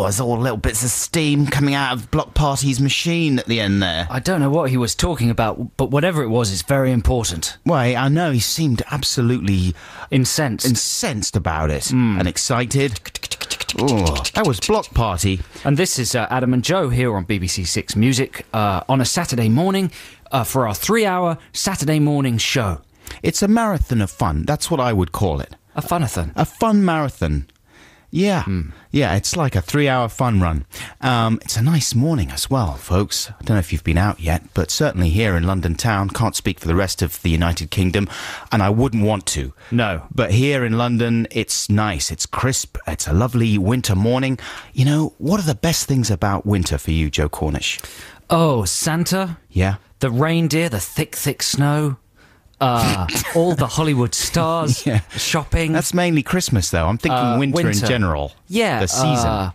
there's all little bits of steam coming out of Block Party's machine at the end there. I don't know what he was talking about, but whatever it was, it's very important. Well, I know he seemed absolutely incensed about it and excited. Oh, that was Block Party. And this is Adam and Joe here on BBC Six Music on a Saturday morning for our 3-hour Saturday morning show. It's a marathon of fun. That's what I would call it. A funathon. A fun marathon. Yeah. Yeah, it's like a 3-hour fun run. It's a nice morning as well, folks. I don't know if you've been out yet, but certainly here in London town, can't speak for the rest of the United Kingdom, and I wouldn't want to. No. But here in London, it's nice, it's crisp, it's a lovely winter morning. You know, what are the best things about winter for you, Joe Cornish? Oh, Santa. Yeah? The reindeer, the thick, thick snow. All the Hollywood stars, shopping. That's mainly Christmas, though. I'm thinking winter in general. Yeah. The season.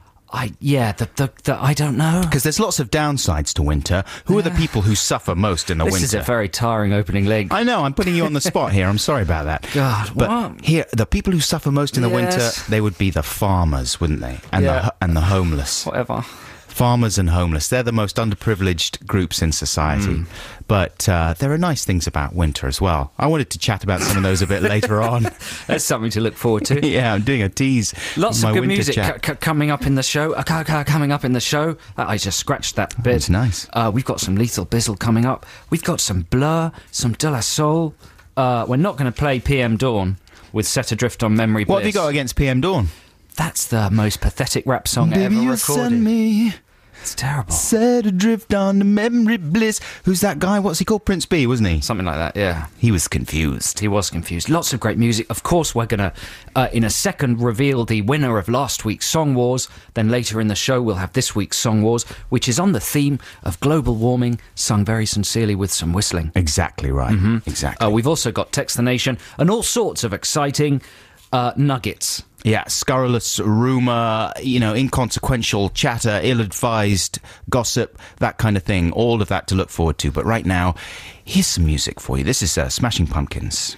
I don't know. Because there's lots of downsides to winter. Who are the people who suffer most in the winter? This is a very tiring opening link. I know, I'm putting you on the spot here. I'm sorry about that. God, but what? Here, the people who suffer most in the winter, they would be the farmers, wouldn't they? And the homeless. Whatever. Farmers and homeless, they're the most underprivileged groups in society. But there are nice things about winter as well. I wanted to chat about some of those a bit later on. That's something to look forward to. Yeah, I'm doing a tease. Lots of good music coming up in the show. Coming up in the show. I just scratched that bit. It's nice. We've got some Lethal Bizzle coming up. We've got some Blur, some De La Soul. We're not going to play PM Dawn with Set Adrift on Memory Bliss. What have you got against PM Dawn? That's the most pathetic rap song ever recorded. Send me... It's terrible. Set adrift on the memory bliss. Who's that guy? What's he called? Prince B, wasn't he? Something like that, yeah. He was confused. He was confused. Lots of great music. Of course, we're going to, in a second, reveal the winner of last week's Song Wars. Then later in the show, we'll have this week's Song Wars, which is on the theme of global warming, sung very sincerely with some whistling. Exactly right. Mm-hmm. Exactly. We've also got Text the Nation and all sorts of exciting nuggets. Yeah, scurrilous rumour, inconsequential chatter, ill-advised gossip, that kind of thing. All of that to look forward to. But right now, here's some music for you. This is Smashing Pumpkins.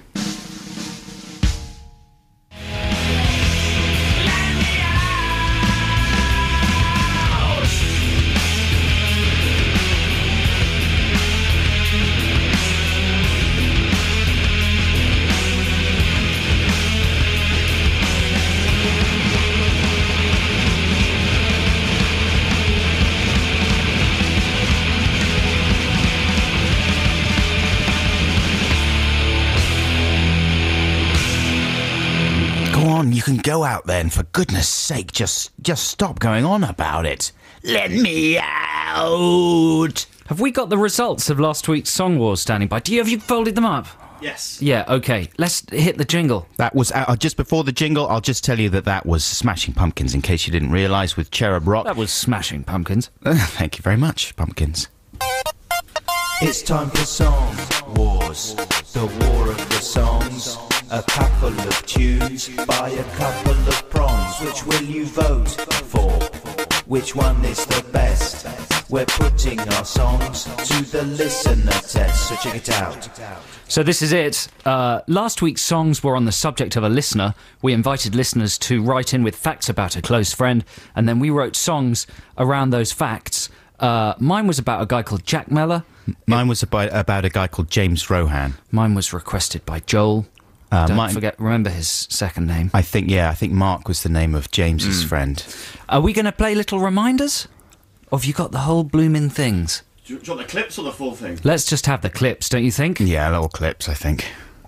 You can go out there and for goodness sake just stop going on about it. Let me out. Have we got the results of last week's Song Wars standing by? Have you folded them up? Yes. Yeah, okay. Let's hit the jingle. That was just before the jingle. I'll just tell you that was Smashing Pumpkins, in case you didn't realise, with Cherub Rock. That was Smashing Pumpkins. Thank you very much, Pumpkins. It's time for Song Wars, the war of the songs. A couple of tunes by a couple of prongs. Which will you vote for? Which one is the best? We're putting our songs to the listener test, so check it out. So this is it. Last week's songs were on the subject of a listener. We invited listeners to write in with facts about a close friend, and then we wrote songs around those facts. Mine was about a guy called Jack Mellor. Mine was about a guy called James Rohan. Mine was requested by Joel. Remember his second name. I think Mark was the name of James's friend. Are we going to play little reminders? Or have you got the whole blooming things? Do you want the clips or the full thing? Let's just have the clips, don't you think? Yeah, little clips, I think.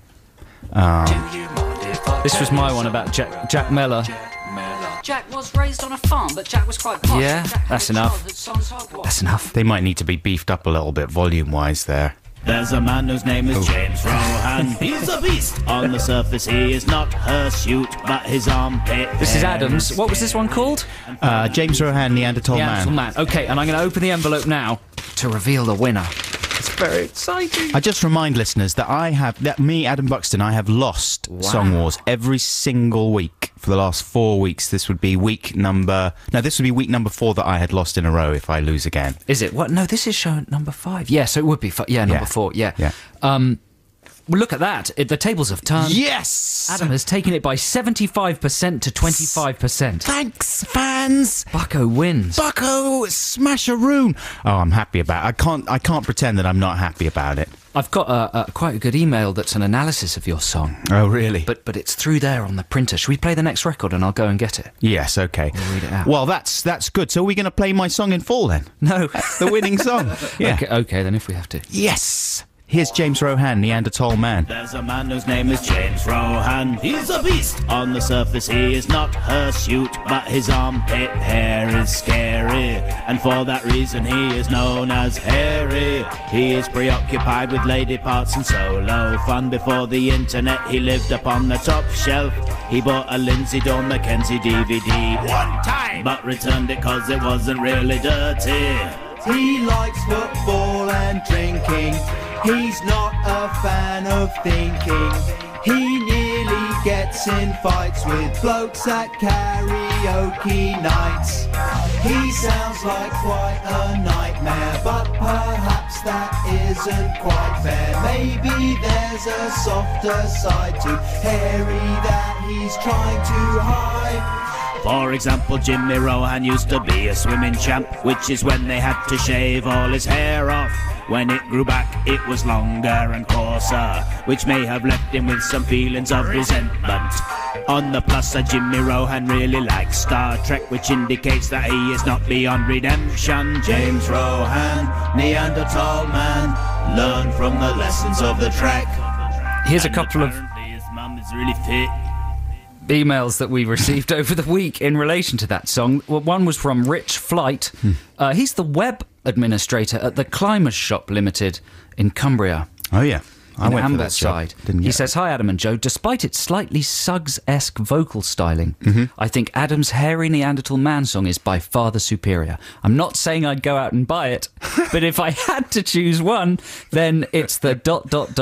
This was my one about Jack Mellor. Jack was raised on a farm, but Jack was quite posh. Yeah, that's enough. That's enough. They might need to be beefed up a little bit volume-wise there. There's a man whose name is James Rohan. He's a beast. On the surface he is not hirsute, but his armpit. This is Adams. What was this one called? James Rohan, Neanderthal Man. Okay, and I'm going to open the envelope now to reveal the winner. It's very exciting. I just remind listeners that Adam Buxton, I have lost Song Wars every single week for the last 4 weeks. This would be week number 4 that I had lost in a row if I lose again. Is it? What? No, this is show number 5. Yeah, so it would be number 4. Yeah. Yeah. Well, look at that. The tables have turned. Yes! Adam has taken it by 75% to 25%. Thanks, fans. Bucko wins. Bucko, smash-a-roon. Oh, I'm happy about it. I can't pretend that I'm not happy about it. I've got quite a good email that's an analysis of your song. Oh, really? But it's through there on the printer. Should we play the next record and I'll go and get it? Yes, okay. We'll read it out. Well, that's good. So are we going to play my song in full then? No. The winning song. Yeah. Okay, then if we have to. Yes. Here's James Rohan, Neanderthal Man. There's a man whose name is James Rohan. He's a beast. On the surface he is not hirsute, but his armpit hair is scary, and for that reason he is known as hairy. He is preoccupied with lady parts and solo fun. Before the internet he lived upon the top shelf. He bought a Lindsay Dawn Mackenzie DVD one time, but returned it cause it wasn't really dirty. He likes football and drinking. He's not a fan of thinking. He nearly gets in fights with blokes at karaoke nights. He sounds like quite a nightmare, but perhaps that isn't quite fair. Maybe there's a softer side to Harry that he's trying to hide. For example, Jimmy Rohan used to be a swimming champ, which is when they had to shave all his hair off. When it grew back, it was longer and coarser, which may have left him with some feelings of resentment. On the plus side, Jimmy Rohan really likes Star Trek, which indicates that he is not beyond redemption. James Rohan, Neanderthal man, learn from the lessons of the Trek. Here's a couple of his mum is really fit. emails that we received over the week in relation to that song. Well, one was from Rich Flight. He's the web administrator at the Climbers Shop Limited in Cumbria. Oh, yeah. I in went for that job. Amberside. He says, "Hi, Adam and Joe. Despite its slightly Suggs-esque vocal styling, I think Adam's hairy Neanderthal Man song is by far the superior. I'm not saying I'd go out and buy it, but if I had to choose one, then it's the ... least ...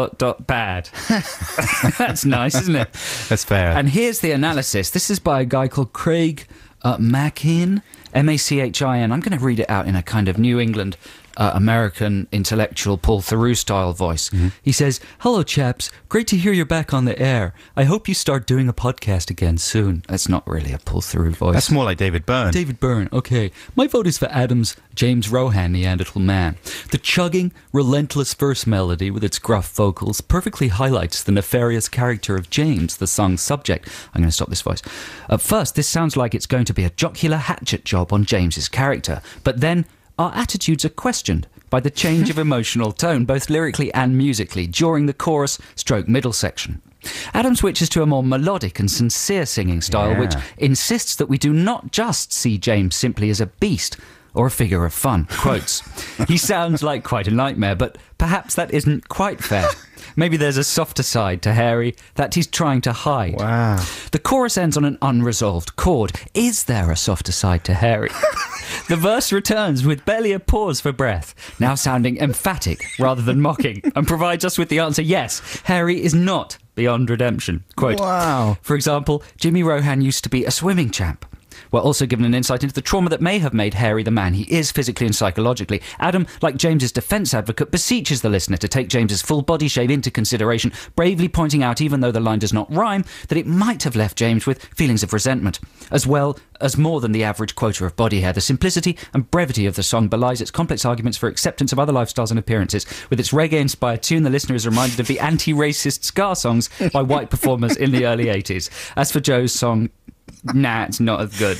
bad." That's nice, isn't it? That's fair. And here's the analysis. This is by a guy called Craig Machin, Machin. I'm going to read it out in a kind of New England American intellectual Paul Theroux style voice. He says, "Hello chaps, great to hear you're back on the air. I hope you start doing a podcast again soon." That's not really a Paul Theroux voice. That's more like David Byrne. David Byrne, okay. "My vote is for Adam's James Rohan, Neanderthal Man. The chugging, relentless verse melody with its gruff vocals perfectly highlights the nefarious character of James, the song's subject." I'm going to stop this voice. "At first, this sounds like it's going to be a jocular hatchet job on James's character, but then our attitudes are questioned by the change of emotional tone, both lyrically and musically, during the chorus/middle section. Adam switches to a more melodic and sincere singing style, which insists that we do not just see James simply as a beast or a figure of fun." Quotes, "He sounds like quite a nightmare, but perhaps that isn't quite fair. Maybe there's a softer side to Harry that he's trying to hide." Wow. The chorus ends on an unresolved chord. Is there a softer side to Harry? The verse returns with barely a pause for breath, now sounding emphatic rather than mocking, and provides us with the answer: yes, Harry is not beyond redemption. Quote, Wow. "For example, Jimmy Rohan used to be a swimming champ." We're also given an insight into the trauma that may have made Harry the man he is physically and psychologically. Adam, like James's defence advocate, beseeches the listener to take James's full body shape into consideration, bravely pointing out, even though the line does not rhyme, that it might have left James with feelings of resentment. As well as more than the average quota of body hair, the simplicity and brevity of the song belies its complex arguments for acceptance of other lifestyles and appearances. With its reggae-inspired tune, the listener is reminded of the anti-racist ska songs by white performers in the early 80s. As for Joe's song, nah, it's not as good.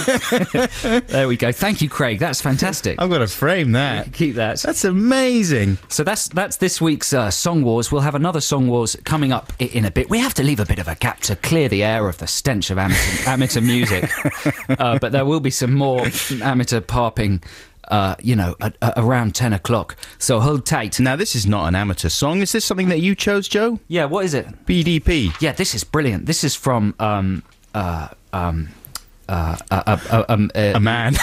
There we go. Thank you, Craig. That's fantastic. I've got to frame that. Keep that. That's amazing. So that's this week's Song Wars. We'll have another Song Wars coming up in a bit. We have to leave a bit of a gap to clear the air of the stench of amateur music. But there will be some more amateur parping, around 10 o'clock. So hold tight. Now, this is not an amateur song. Is this something that you chose, Joe? Yeah, what is it? BDP. Yeah, this is brilliant. This is from... a man.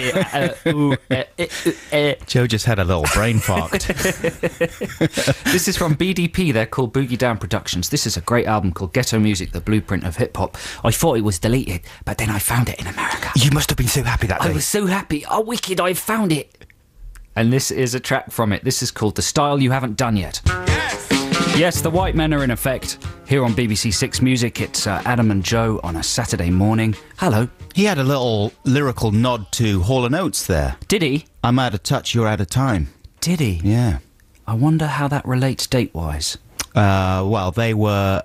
Joe just had a little brain fart. This is from BDP. They're called Boogie Down Productions. This is a great album called Ghetto Music, the Blueprint of Hip Hop. I thought it was deleted, but then I found it in America. You must have been so happy that day. I was so happy. Oh, wicked, I found it. And this is a track from it. This is called The Style You Haven't Done Yet. Yes, the white men are in effect. Here on BBC Six Music, it's Adam and Joe on a Saturday morning. Hello. He had a little lyrical nod to Hall & Oates there. Did he? I'm out of touch, you're out of time. Did he? Yeah. I wonder how that relates date-wise. Well, they were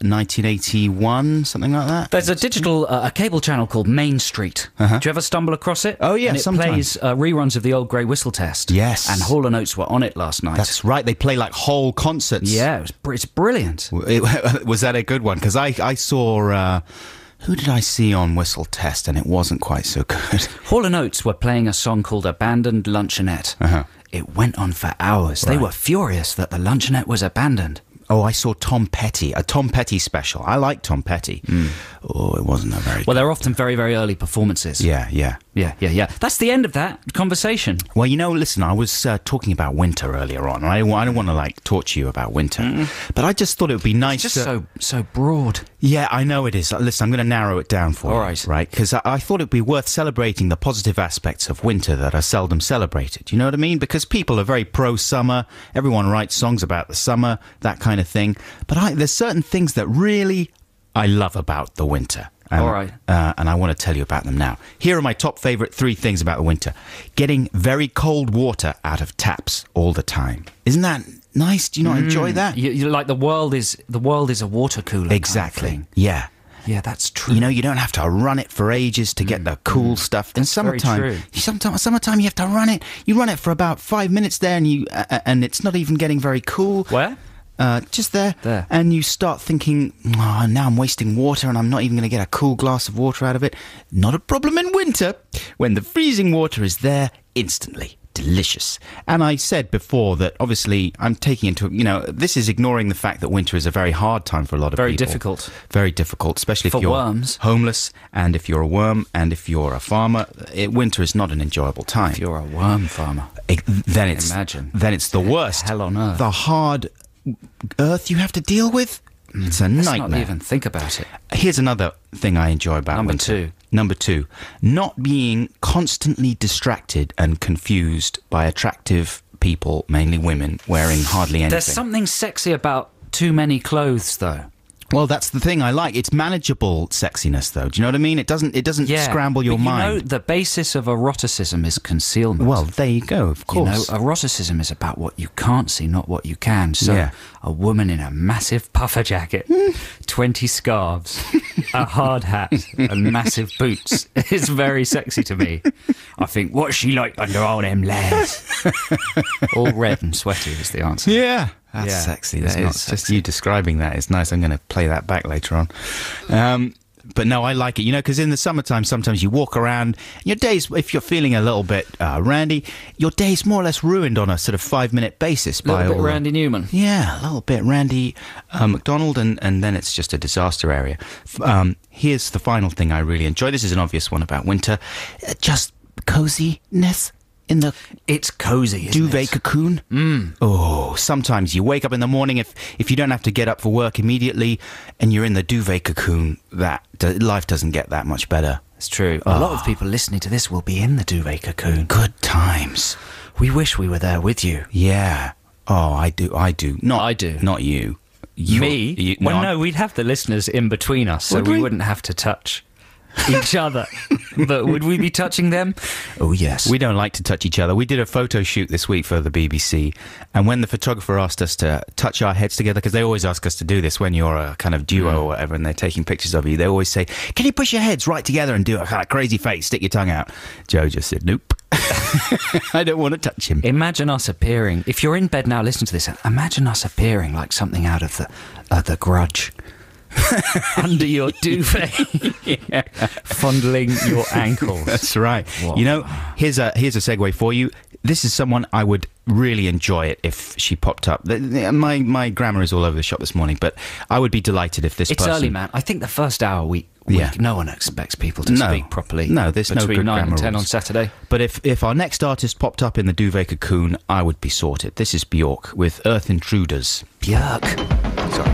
1981, something like that. There's a digital, a cable channel called Main Street. Uh-huh. Do you ever stumble across it? Oh, yeah, and it sometimes. plays reruns of the old Grey Whistle Test. Yes. And Hall & Oates were on it last night. That's right, they play like whole concerts. Yeah, it's brilliant. Was that a good one? Because I saw... who did I see on Whistle Test, and it wasn't quite so good? Hall & Oates were playing a song called Abandoned Luncheonette. Uh-huh. It went on for hours. They Right. were furious that the luncheonette was abandoned. Oh, I saw Tom Petty, a Tom Petty special. I like Tom Petty. Oh, it wasn't a very Well, they're often very, very early performances. Yeah. Yeah. That's the end of that conversation. Well, listen, I was talking about winter earlier on. I don't want to, torture you about winter. But I just thought it would be nice It's just so broad. Yeah, I know it is. Listen, I'm going to narrow it down for All you. right. Right? Because I thought it would be worth celebrating the positive aspects of winter that are seldom celebrated. You know what I mean? Because people are very pro-summer. Everyone writes songs about the summer, that kind of thing. But there's certain things that really I love about the winter. All right. And I want to tell you about them now. Here are my top favourite 3 things about the winter. Getting very cold water out of taps all the time. Isn't that nice? Do you not enjoy that? You like the world is a water cooler. Exactly. Kind of thing. Yeah. Yeah, that's true. You don't have to run it for ages to get the cool stuff. In very true. summertime, you have to run it. You run it for about 5 minutes there, and it's not even getting very cool. Where? Just there. There. And you start thinking, now I'm wasting water and I'm not even going to get a cool glass of water out of it. Not a problem in winter, when the freezing water is there instantly. Delicious. And I said before that obviously I'm taking into, this is ignoring the fact that winter is a very hard time for a lot of Very people. difficult. Very difficult, especially For if you're worms. homeless and if you're a worm and if you're a farmer. Winter is not an enjoyable time. If you're a worm farmer. Then it's the worst. Hell on earth. The hard earth you have to deal with. It's a Let's nightmare. not even think about it. Here's another thing I enjoy about winter. Number two, not being constantly distracted and confused by attractive people, mainly women, wearing hardly anything. There's something sexy about too many clothes, though. Well, that's the thing I like. It's manageable sexiness, though. Do you know what I mean? It doesn't scramble your mind. The basis of eroticism is concealment. Well, there you go, of course. Eroticism is about what you can't see, not what you can. So, Yeah. a woman in a massive puffer jacket, 20 scarves, a hard hat, and massive boots is very sexy to me. I think, what's she like under all them layers? All red and sweaty is the answer. Yeah. That's Yeah, sexy. it's That not is sexy. just you describing that is nice. I'm going to play that back later on. But no, I like it, because in the summertime, sometimes you walk around, your days, if you're feeling a little bit randy, your day's more or less ruined on a sort of 5-minute basis. A little bit Randy Newman. Yeah, a little bit Randy McDonald, and then it's just a disaster area. Here's the final thing I really enjoy. This is an obvious one about winter. Just coziness in the It's cozy, isn't duvet it? cocoon. Oh, sometimes you wake up in the morning, if you don't have to get up for work immediately and you're in the duvet cocoon, life doesn't get that much better. It's true. A lot of people listening to this will be in the duvet cocoon. Good times. We wish we were there with you. Yeah. Oh, I do. Not I do. Not you. Me? Well, no, we'd have the listeners in between us, so Would we we? wouldn't have to touch each other. But would we be touching them? Oh, yes. We don't like to touch each other. We did a photo shoot this week for the BBC, and when the photographer asked us to touch our heads together, because they always ask us to do this when you're a kind of duo or whatever, and they're taking pictures of you, they always say, can you push your heads right together and do a kind of crazy face, stick your tongue out? Joe just said, nope. I don't want to touch him. Imagine us appearing. If you're in bed now listening to this, imagine us appearing like something out of the Grudge. Under your duvet, fondling your ankles. That's right. Whoa. Here's a segue for you. This is someone I would really enjoy it if she popped up. My grammar is all over the shop this morning, but I would be delighted if this It's person... early, man. I think the first hour week, Yeah. no one expects people to No. speak properly. No, there's no between good 9 and grammar 10 on rules. Saturday. But if our next artist popped up in the duvet cocoon, I would be sorted. This is Björk with Earth Intruders. Björk. Sorry.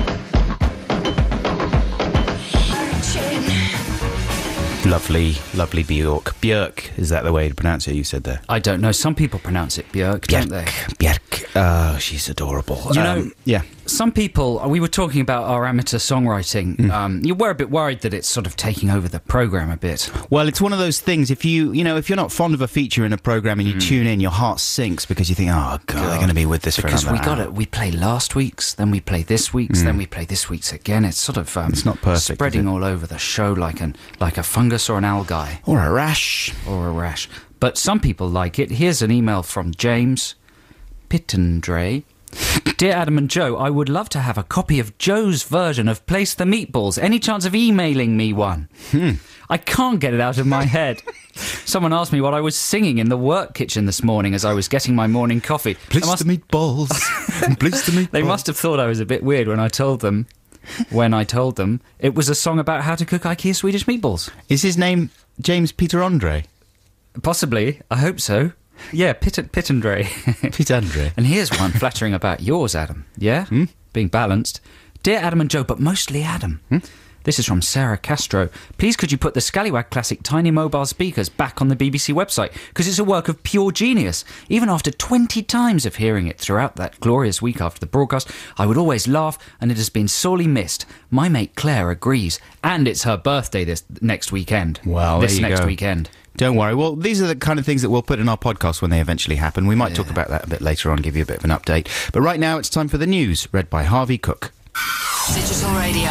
Lovely, lovely Björk. Björk, is that the way to pronounce it you said there? I don't know. Some people pronounce it Björk, don't they? Björk. Oh, she's adorable. You know, yeah. Some people, we were talking about our amateur songwriting. You were a bit worried that it's sort of taking over the program a bit. Well, it's one of those things. If if you're not fond of a feature in a program and you tune in, your heart sinks because you think, oh God, they're going to be with this for because another hour. we play last week's, then we play this week's, then we play this week's again. It's sort of it's not perfect, spreading is it? all over the show like a fungus or an algae Or a rash. or a rash. But some people like it. Here's an email from James Pittendray. Dear Adam and Joe, I would love to have a copy of Joe's version of Place the Meatballs. Any chance of emailing me one? I can't get it out of my head. Someone asked me what I was singing in the work kitchen this morning as I was getting my morning coffee. Place the meatballs. Place the meatballs. They must have thought I was a bit weird when I told them it was a song about how to cook IKEA Swedish meatballs. Is his name James Peter Andre? Possibly. I hope so. Yeah, Pittendray. Peter Andre. And here's one flattering about yours, Adam. Yeah? Being balanced. Dear Adam and Joe, but mostly Adam. This is from Sarah Castro. Please could you put the Scallywag Classic Tiny Mobile Speakers back on the BBC website? Because it's a work of pure genius. Even after 20 times of hearing it throughout that glorious week after the broadcast, I would always laugh, and it has been sorely missed. My mate Claire agrees. And it's her birthday this next weekend. Well, this there you next go. weekend. Don't worry. Well, these are the kind of things that we'll put in our podcast when they eventually happen. We might talk about that a bit later on, give you a bit of an update. But right now, it's time for the news, read by Harvey Cook. Digital radio.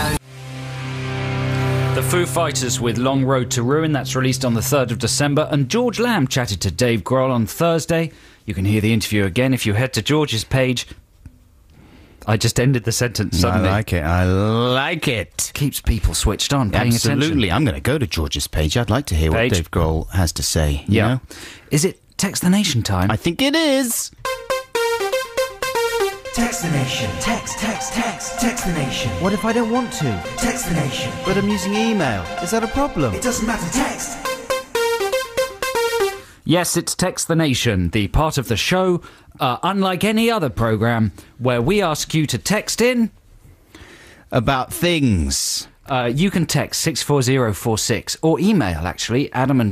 The Foo Fighters with Long Road to Ruin, that's released on the 3rd of December, and George Lamb chatted to Dave Grohl on Thursday. You can hear the interview again if you head to George's page. I just ended the sentence suddenly. I like it. Keeps people switched on, paying Absolutely. attention. I'm going to go to George's page. I'd like to hear what Dave Grohl has to say. You know? Is it Text the Nation time? I think it is. Text the nation. Text the nation. What if I don't want to? Text the nation. But I'm using email. Is that a problem? It doesn't matter, text. Yes, it's Text the Nation, the part of the show, unlike any other programme, where we ask you to text in about things. You can text 64046 or email, actually,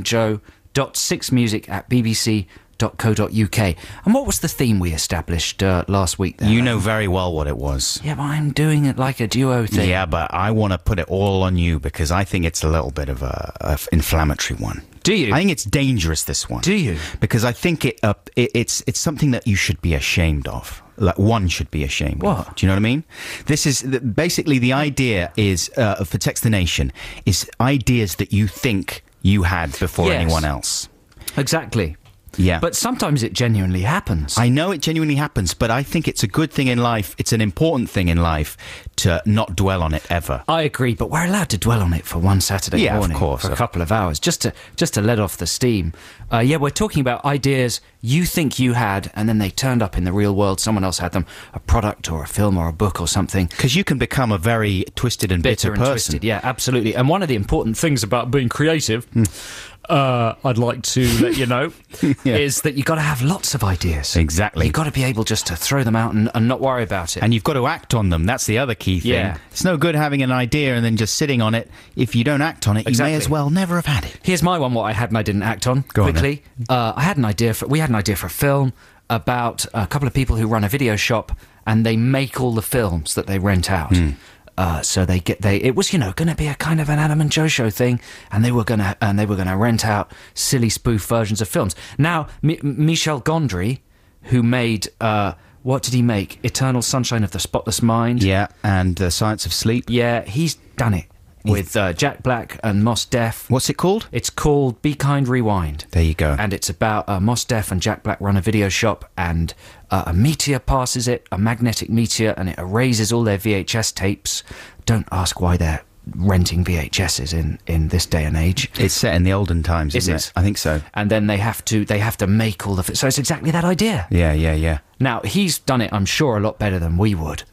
adamandjoe.sixmusic@bbc.co.uk. And what was the theme we established last week there? You know very well what it was. Yeah, but I'm doing it like a duo thing. Yeah, but I want to put it all on you because I think it's a little bit of a inflammatory one. Do you? I think it's dangerous, this one. Do you? Because I think it's something that you should be ashamed of. Like one should be ashamed of. Do you know what I mean? This is basically the idea is for Text the Nation is ideas that you think you had before anyone else. Exactly. Yeah. But sometimes it genuinely happens. I know it genuinely happens, but I think it's a good thing in life. It's an important thing in life to not dwell on it ever. I agree, but we're allowed to dwell on it for one Saturday morning. Of course. For a couple of hours, just to let off the steam. We're talking about ideas you think you had, and then they turned up in the real world. Someone else had them, a product or a film or a book or something. Because you can become a very twisted and bitter person. Twisted, yeah, absolutely. And one of the important things about being creative... I'd like to let you know, is that you've got to have lots of ideas. Exactly. You've got to be able just to throw them out and not worry about it. And you've got to act on them. That's the other key thing. Yeah. It's no good having an idea and then just sitting on it. If you don't act on it, you may as well never have had it. Here's my one, what I had and I didn't act on. Go quickly. We had an idea for a film about a couple of people who run a video shop and they make all the films that they rent out. So it was going to be a kind of an Adam and Joe show thing, and they were going to rent out silly spoof versions of films. Now Michel Gondry, who made what did he make? Eternal Sunshine of the Spotless Mind. Yeah, and The Science of Sleep. Yeah, he's done it with Jack Black and Mos Def. What's it called? It's called Be Kind, Rewind. There you go. And it's about Mos Def and Jack Black run a video shop, and a meteor passes it, a magnetic meteor, and it erases all their VHS tapes. Don't ask why they're renting VHSs in this day and age. It's set in the olden times, isn't it? I think so. And then they have to make all of it. So it's exactly that idea. Yeah. Now, he's done it, I'm sure, a lot better than we would.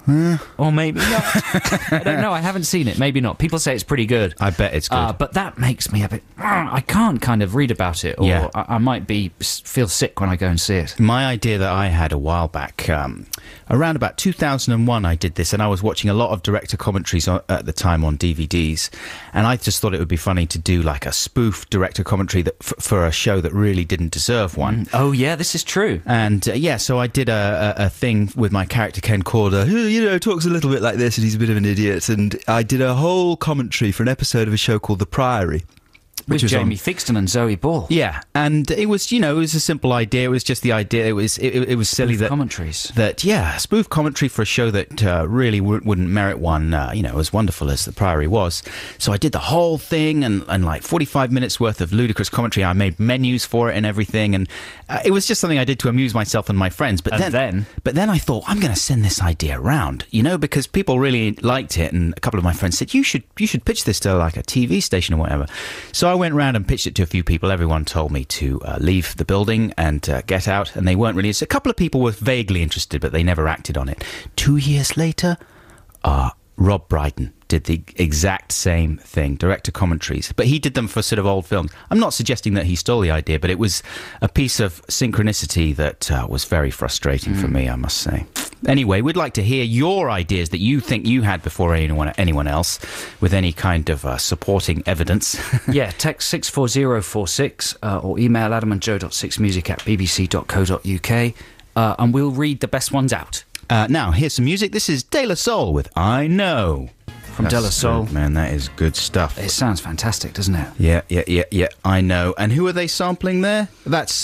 Or maybe not. I don't know. I haven't seen it. Maybe not. People say it's pretty good. I bet it's good. But that makes me a bit... I can't kind of read about it, or Yeah. I might feel sick when I go and see it. My idea that I had a while back, around about 2001 I did this, and I was watching a lot of director commentaries at the time on DVDs, and I just thought it would be funny to do like a spoof director commentary that for a show that really didn't deserve one. Oh, yeah, this is true. And so I did a thing with my character Ken Corder, who, talks a little bit like this, and he's a bit of an idiot, and I did a whole commentary for an episode of a show called The Priory. With was Jamie on- Thixton and Zoe Ball. Yeah, and it was, it was a simple idea. It was just the idea. It was silly that commentaries. Spoof commentary for a show that really wouldn't merit one. As wonderful as The Priory was. So I did the whole thing and like 45 minutes worth of ludicrous commentary. I made menus for it and everything, and it was just something I did to amuse myself and my friends. But then I thought, I'm going to send this idea around, because people really liked it, and a couple of my friends said, you should pitch this to like a TV station or whatever. So I went round and pitched it to a few people. Everyone told me to leave the building and get out, and they weren't really. A couple of people were vaguely interested, but they never acted on it. 2 years later, Rob Brydon did the exact same thing, director commentaries, but he did them for sort of old films. I'm not suggesting that he stole the idea, but it was a piece of synchronicity that was very frustrating for me, I must say. Anyway, we'd like to hear your ideas that you think you had before anyone else, with any kind of supporting evidence. Yeah, text 64046 or email adamandjoe.6music@bbc.co.uk, and we'll read the best ones out. Now, here's some music. This is De La Soul with I Know. From De La Soul. Good, man, that is good stuff. It sounds fantastic, doesn't it? Yeah, I know. And who are they sampling there? That's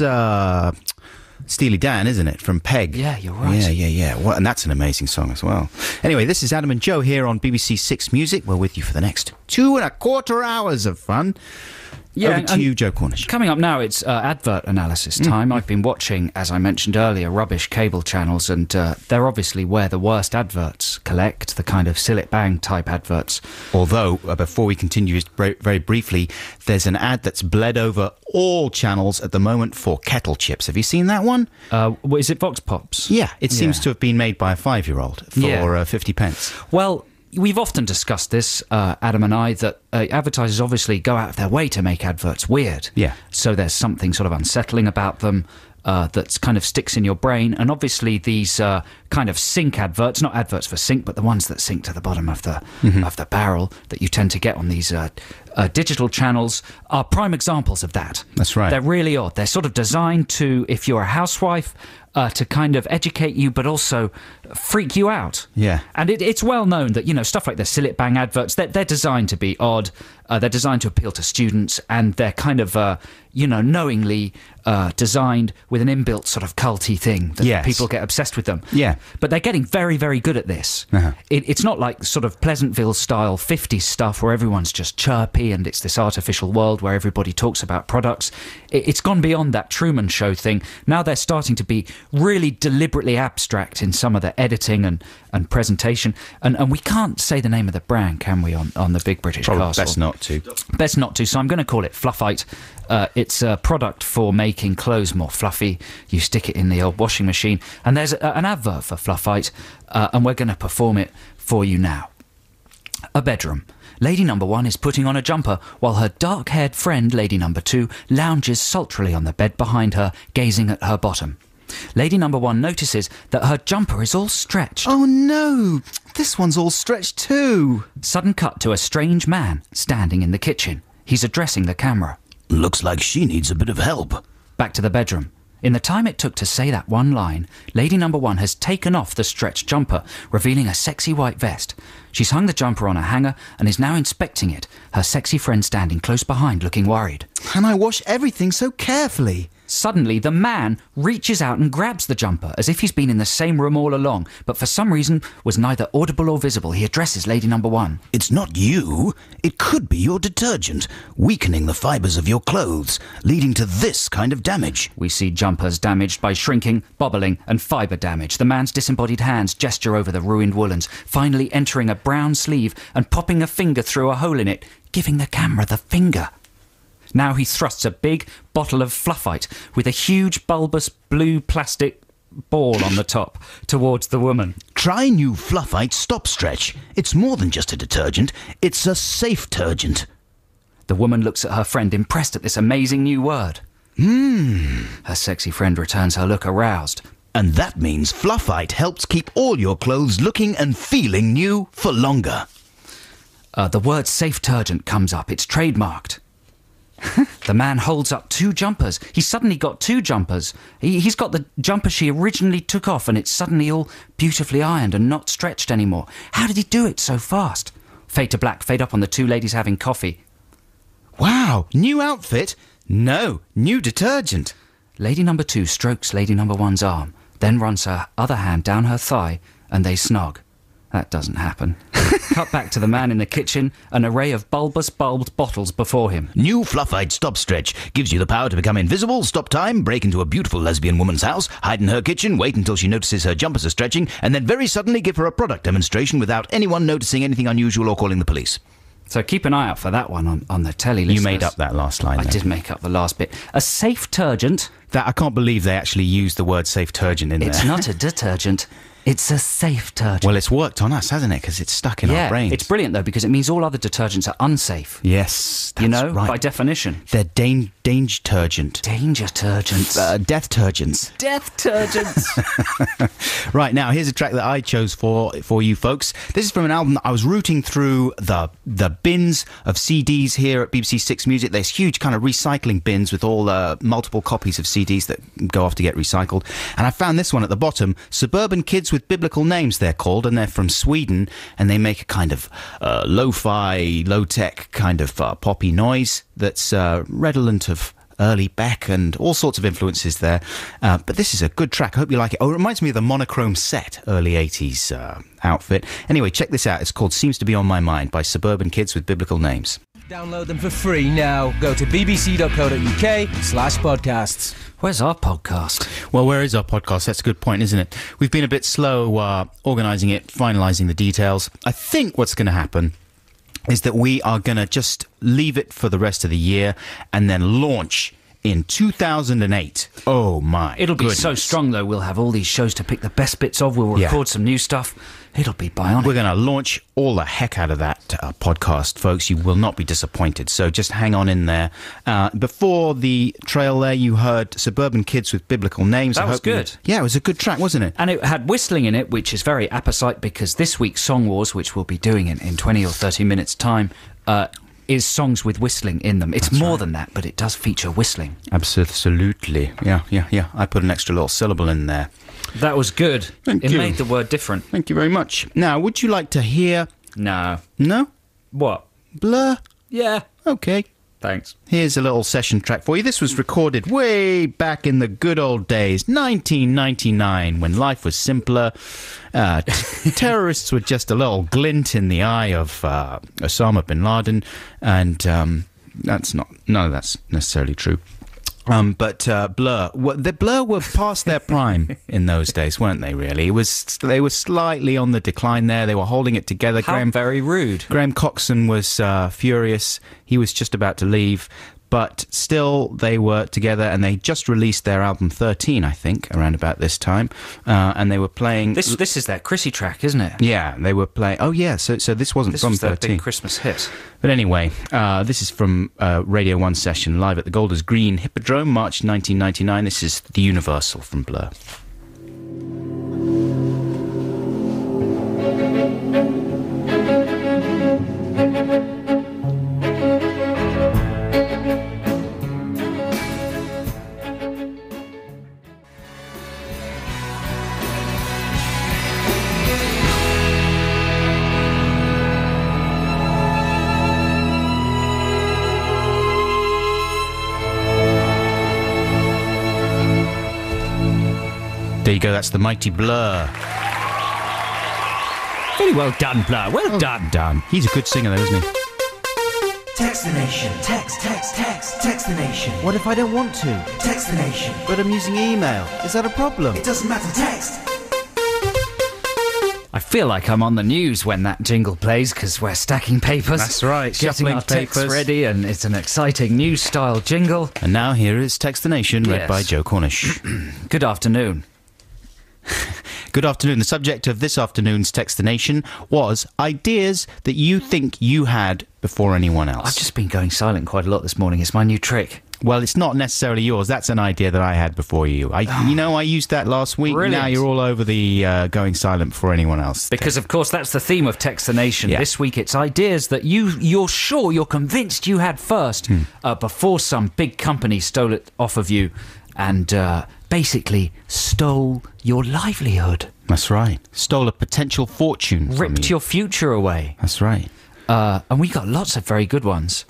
Steely Dan, isn't it? From Peg. Yeah, you're right. Yeah. Well, and that's an amazing song as well. Anyway, this is Adam and Joe here on BBC Six Music. We're with you for the next 2.25 hours of fun. Yeah, Over to you, Joe Cornish. Coming up now, it's advert analysis time. I've been watching, as I mentioned earlier, rubbish cable channels, and they're obviously where the worst adverts collect, the kind of Sillet Bang type adverts. Although, before we continue, just very briefly, there's an ad that's bled over all channels at the moment for kettle chips. Have you seen that one? Is it Vox Pops? Yeah, it seems to have been made by a 5-year-old for 50 pence. Well, we've often discussed this, Adam and I, that advertisers obviously go out of their way to make adverts weird. Yeah. So there's something sort of unsettling about them that's kind of sticks in your brain. And obviously these kind of sync adverts, not adverts for sync, but the ones that sync to the bottom of the barrel that you tend to get on these digital channels are prime examples of that. That's right. They're really odd. They're sort of designed to, if you're a housewife, to kind of educate you, but also freak you out. Yeah. And it's well known that, stuff like the Sillet Bang adverts, they're designed to be odd. They're designed to appeal to students, and they're kind of, knowingly designed with an inbuilt sort of culty thing that people get obsessed with them. Yeah. But they're getting very, very good at this. Uh-huh. It's not like sort of Pleasantville-style 50s stuff where everyone's just chirpy and it's this artificial world where everybody talks about products. It's gone beyond that Truman Show thing. Now they're starting to be really deliberately abstract in some of the editing and presentation. And we can't say the name of the brand, can we, on the Big British Probably Castle? best not to. Best not to, so I'm going to call it Fluffite. It's a product for making clothes more fluffy. You stick it in the old washing machine, and there's an advert for Fluffite, and we're going to perform it for you now. A bedroom. Lady number 1 is putting on a jumper while her dark-haired friend, lady number 2, lounges sultrily on the bed behind her, gazing at her bottom. Lady number 1 notices that her jumper is all stretched. Oh no, this one's all stretched too. Sudden cut to a strange man standing in the kitchen. He's addressing the camera. Looks like she needs a bit of help. Back to the bedroom. In the time it took to say that one line, lady number 1 has taken off the stretched jumper, revealing a sexy white vest. She's hung the jumper on a hanger and is now inspecting it, her sexy friend standing close behind, looking worried. And I wash everything so carefully. Suddenly, the man reaches out and grabs the jumper, as if he's been in the same room all along, but for some reason was neither audible or visible. He addresses lady number 1. It's not you. It could be your detergent, weakening the fibres of your clothes, leading to this kind of damage. We see jumpers damaged by shrinking, bobbling, and fibre damage. The man's disembodied hands gesture over the ruined woolens, finally entering a brown sleeve and popping a finger through a hole in it, giving the camera the finger. Now he thrusts a big bottle of Fluffite with a huge bulbous blue plastic ball on the top towards the woman. Try new Fluffite Stop Stretch. It's more than just a detergent, it's a safe-tergent. The woman looks at her friend, impressed at this amazing new word. Her sexy friend returns her look, aroused. And that means Fluffite helps keep all your clothes looking and feeling new for longer. The word safe-tergent comes up. It's trademarked. The man holds up 2 jumpers. He's suddenly got 2 jumpers. He's got the jumper she originally took off, and it's suddenly all beautifully ironed and not stretched anymore. How did he do it so fast? Fade to black, fade up on the 2 ladies having coffee. Wow, new outfit? No, new detergent. Lady number 2 strokes lady number 1's arm, then runs her other hand down her thigh, and they snog. That doesn't happen. Cut back to the man in the kitchen, an array of bulbous bulbed bottles before him. New Fluffite Stop Stretch gives you the power to become invisible, stop time, break into a beautiful lesbian woman's house, hide in her kitchen, wait until she notices her jumpers are stretching, and then very suddenly give her a product demonstration without anyone noticing anything unusual or calling the police. So keep an eye out for that one on the telly, listeners. You made up that last line. I did make up the last bit. A safe-tergent. That I can't believe they actually used the word safe-tergent in there. It's not a detergent. It's a safe-tergent. Well, it's worked on us, hasn't it? Because it's stuck in our brains. It's brilliant, though, because it means all other detergents are unsafe. Yes, that's right. By definition. They're danger-tergent. Danger-tergents. Death-tergents. Death-tergents. Right, now, here's a track that I chose for you folks. This is from an album that I was rooting through the bins of CDs here at BBC Six Music. There's huge kind of recycling bins with all multiple copies of CDs that go off to get recycled. And I found this one at the bottom, Suburban Kids with Biblical Names, they're called, and they're from Sweden, and they make a kind of lo-fi, low-tech kind of poppy noise that's redolent of early Beck and all sorts of influences there. But this is a good track. I hope you like it. Oh, it reminds me of the Monochrome Set early 80s outfit. Anyway, check this out. It's called Seems to Be On My Mind by Suburban Kids with Biblical Names. Download them for free now. Go to bbc.co.uk/podcasts. Where's our podcast? Well, where is our podcast? That's a good point, isn't it? We've been a bit slow organising it, finalising the details. I think what's going to happen is that we are going to just leave it for the rest of the year and then launch in 2008. Oh, my It'll be goodness. so strong, though. We'll have all these shows to pick the best bits of. We'll record some new stuff. It'll be bionic. We're going to launch all the heck out of that podcast, folks. You will not be disappointed. So just hang on in there. Before the trail there, you heard Suburban Kids with Biblical Names. That was good. Yeah, it was a good track, wasn't it? And it had whistling in it, which is very apposite because this week's Song Wars, which we'll be doing in 20 or 30 minutes' time, is songs with whistling in them. It's more than that, but it does feature whistling. Absolutely. Yeah. I put an extra little syllable in there. That was good. Thank it you. made the word different. Thank you very much. Now, would you like to hear... No. No? What? Blur? Yeah. Okay. Thanks. Here's a little session track for you. This was recorded way back in the good old days, 1999, when life was simpler. Terrorists were just a little glint in the eye of Osama bin Laden, and none of that's necessarily true. But Blur, the Blur were past their prime in those days, weren't they? Really, they were slightly on the decline there. They were holding it together. How very rude. Graham Coxon was furious. He was just about to leave, but still they were together, and they just released their album 13, I think, around about this time, and they were playing. This is their Chrissy track, isn't it? Yeah, they were playing. Oh yeah, so this wasn't from was their 13. big Christmas hit. But anyway, this is from Radio 1 session live at the Golders Green Hippodrome, March 1999. This is The Universal from Blur. There you go, that's the mighty Blur. Very well done, Blur. Well done. He's a good singer though, isn't he? Text the nation. Text the nation. What if I don't want to? Text the nation. But I'm using email. Is that a problem? It doesn't matter, text. I feel like I'm on the news when that jingle plays because we're stacking papers. That's right, Getting shuffling our texts papers. ready, and it's an exciting news-style jingle. And now here is Text the Nation, read Yes. by Joe Cornish. Good afternoon. Good afternoon. The subject of this afternoon's Text the Nation was ideas that you think you had before anyone else. I've just been going silent quite a lot this morning. It's my new trick. Well, it's not necessarily yours. That's an idea that I had before you. I used that last week. Brilliant. Now you're all over the going silent before anyone else. Because, of course, that's the theme of Text the Nation. Yeah. This week it's ideas that you're convinced you had first before some big company stole it off of you and basically stole your livelihood. That's right. Stole a potential fortune from Ripped you. your future away. That's right. And we got lots of very good ones.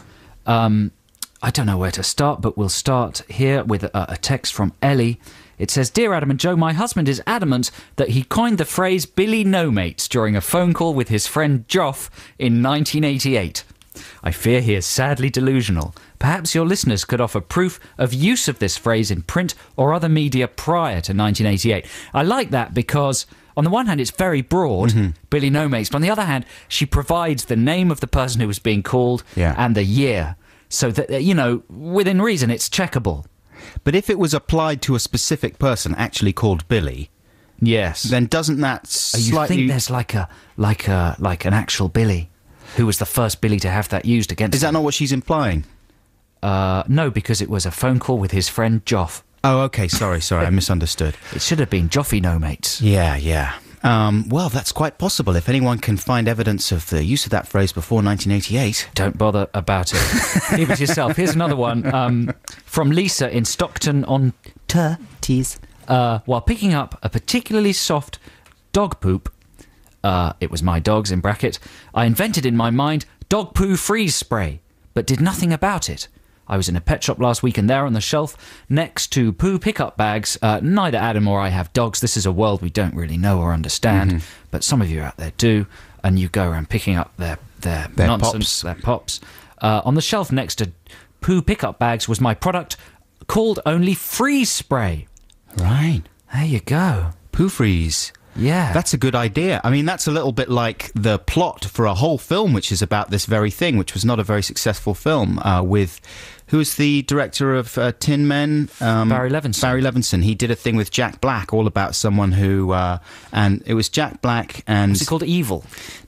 I don't know where to start, but we'll start here with a text from Ellie. It says, Dear Adam and Joe, my husband is adamant that he coined the phrase Billy No Mates during a phone call with his friend Joff in 1988. I fear he is sadly delusional. Perhaps your listeners could offer proof of use of this phrase in print or other media prior to 1988. I like that because, on the one hand, it's very broad, Billy No Mates, but on the other hand, she provides the name of the person who was being called and the year. So that, within reason, it's checkable. But if it was applied to a specific person actually called Billy, yes, then doesn't that slightly... You think there's like an actual Billy who was the first Billy to have that used against Is that not what she's implying? No, because it was a phone call with his friend Joff. Oh, okay. Sorry, I misunderstood. It should have been Joffy No Mates. Yeah. Well, that's quite possible. If anyone can find evidence of the use of that phrase before 1988... Don't bother about it. Keep it yourself. Here's another one from Lisa in Stockton-on-Tees. While picking up a particularly soft dog poop, it was my dog's in bracket, I invented in my mind dog poo freeze spray, but did nothing about it. I was in a pet shop last week and there on the shelf, next to poo pickup bags, neither Adam or I have dogs. This is a world we don't really know or understand, but some of you out there do, and you go around picking up their nonsense, their pops. On the shelf next to poo pickup bags was my product called only Freeze Spray. Right. There you go. Poo freeze. Yeah. That's a good idea. I mean, that's a little bit like the plot for a whole film which is about this very thing, which was not a very successful film, with... Who's the director of Tin Men? Barry Levinson. Barry Levinson. He did a thing with Jack Black, all about someone who... and it was Jack Black and... Was it called Evil?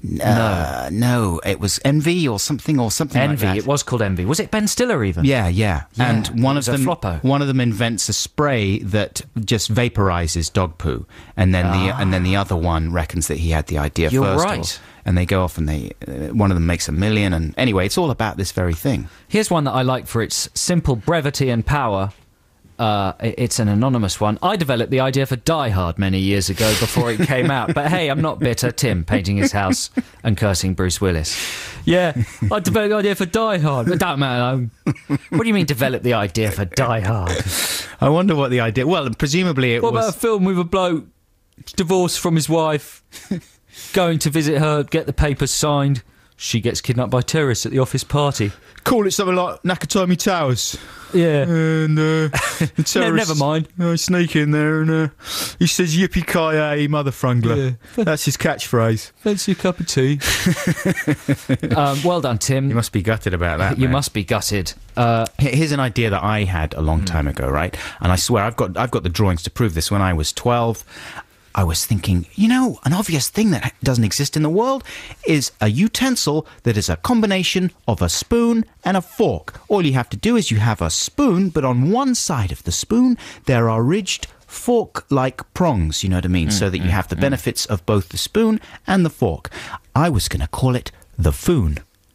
No, it was Envy or something like Envy. that. It was called Envy. Was it Ben Stiller even? Yeah. And one of a them, floppo. one of them invents a spray that just vaporizes dog poo, and then the other one reckons that he had the idea You're first. right. And they go off and one of them makes $1 million. And anyway, it's all about this very thing. Here's one that I like for its simple brevity and power. It's an anonymous one. I developed the idea for Die Hard many years ago before it came out. But hey, I'm not bitter. Tim, painting his house and cursing Bruce Willis. Yeah, I developed the idea for Die Hard. But don't matter. What do you mean develop the idea for Die Hard? I wonder what the idea... Well, presumably it What was... about a film with a bloke divorced from his wife, going to visit her, get the papers signed. She gets kidnapped by terrorists at the office party. Call it something like Nakatomi Towers. Yeah. And the terrorists... never mind. Sneak in there and he says, yippee-ki-yay, mother frungler. Yeah. That's his catchphrase. Fancy a cup of tea? Well done, Tim. You must be gutted about that, You man. must be gutted. Here's an idea that I had a long time ago, right? And I swear, I've got the drawings to prove this. When I was 12... I was thinking, an obvious thing that doesn't exist in the world is a utensil that is a combination of a spoon and a fork. All you have to do is you have a spoon, but on one side of the spoon, there are ridged fork-like prongs, you know what I mean? So that you have the benefits of both the spoon and the fork. I was going to call it the foon.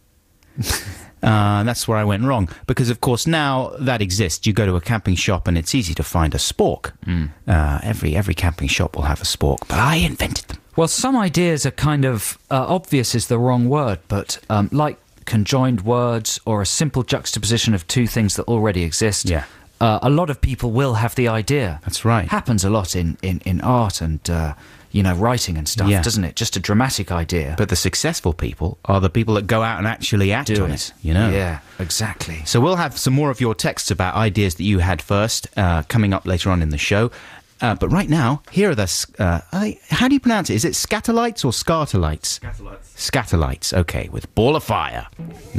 That's where I went wrong, because of course now that exists. You go to a camping shop and it's easy to find a spork. Every camping shop will have a spork, but I invented them. Well, some ideas are kind of obvious is the wrong word, but like conjoined words or a simple juxtaposition of two things that already exist. Yeah. A lot of people will have the idea. That's right. Happens a lot in art and writing and stuff, Yeah. doesn't it? Just a dramatic idea. But the successful people are the people that go out and actually act on it, Yeah, exactly. So we'll have some more of your texts about ideas that you had first coming up later on in the show. But right now, here are the... how do you pronounce it? Is it Scatterlights or Scartolites? Scatterlights, okay, with Ball of Fire.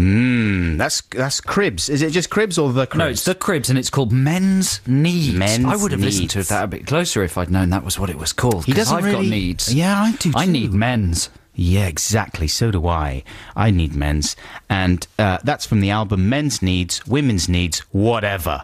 That's Cribs. Is it just Cribs or the Cribs? No, it's the Cribs, and it's called Men's Needs. Men's I would have listened Needs. to that a bit closer if I'd known that was what it was called. He doesn't I've really... got needs. Yeah, I do too. I need men's. Yeah, exactly. So do I. I need men's. And that's from the album Men's Needs, Women's Needs, Whatever.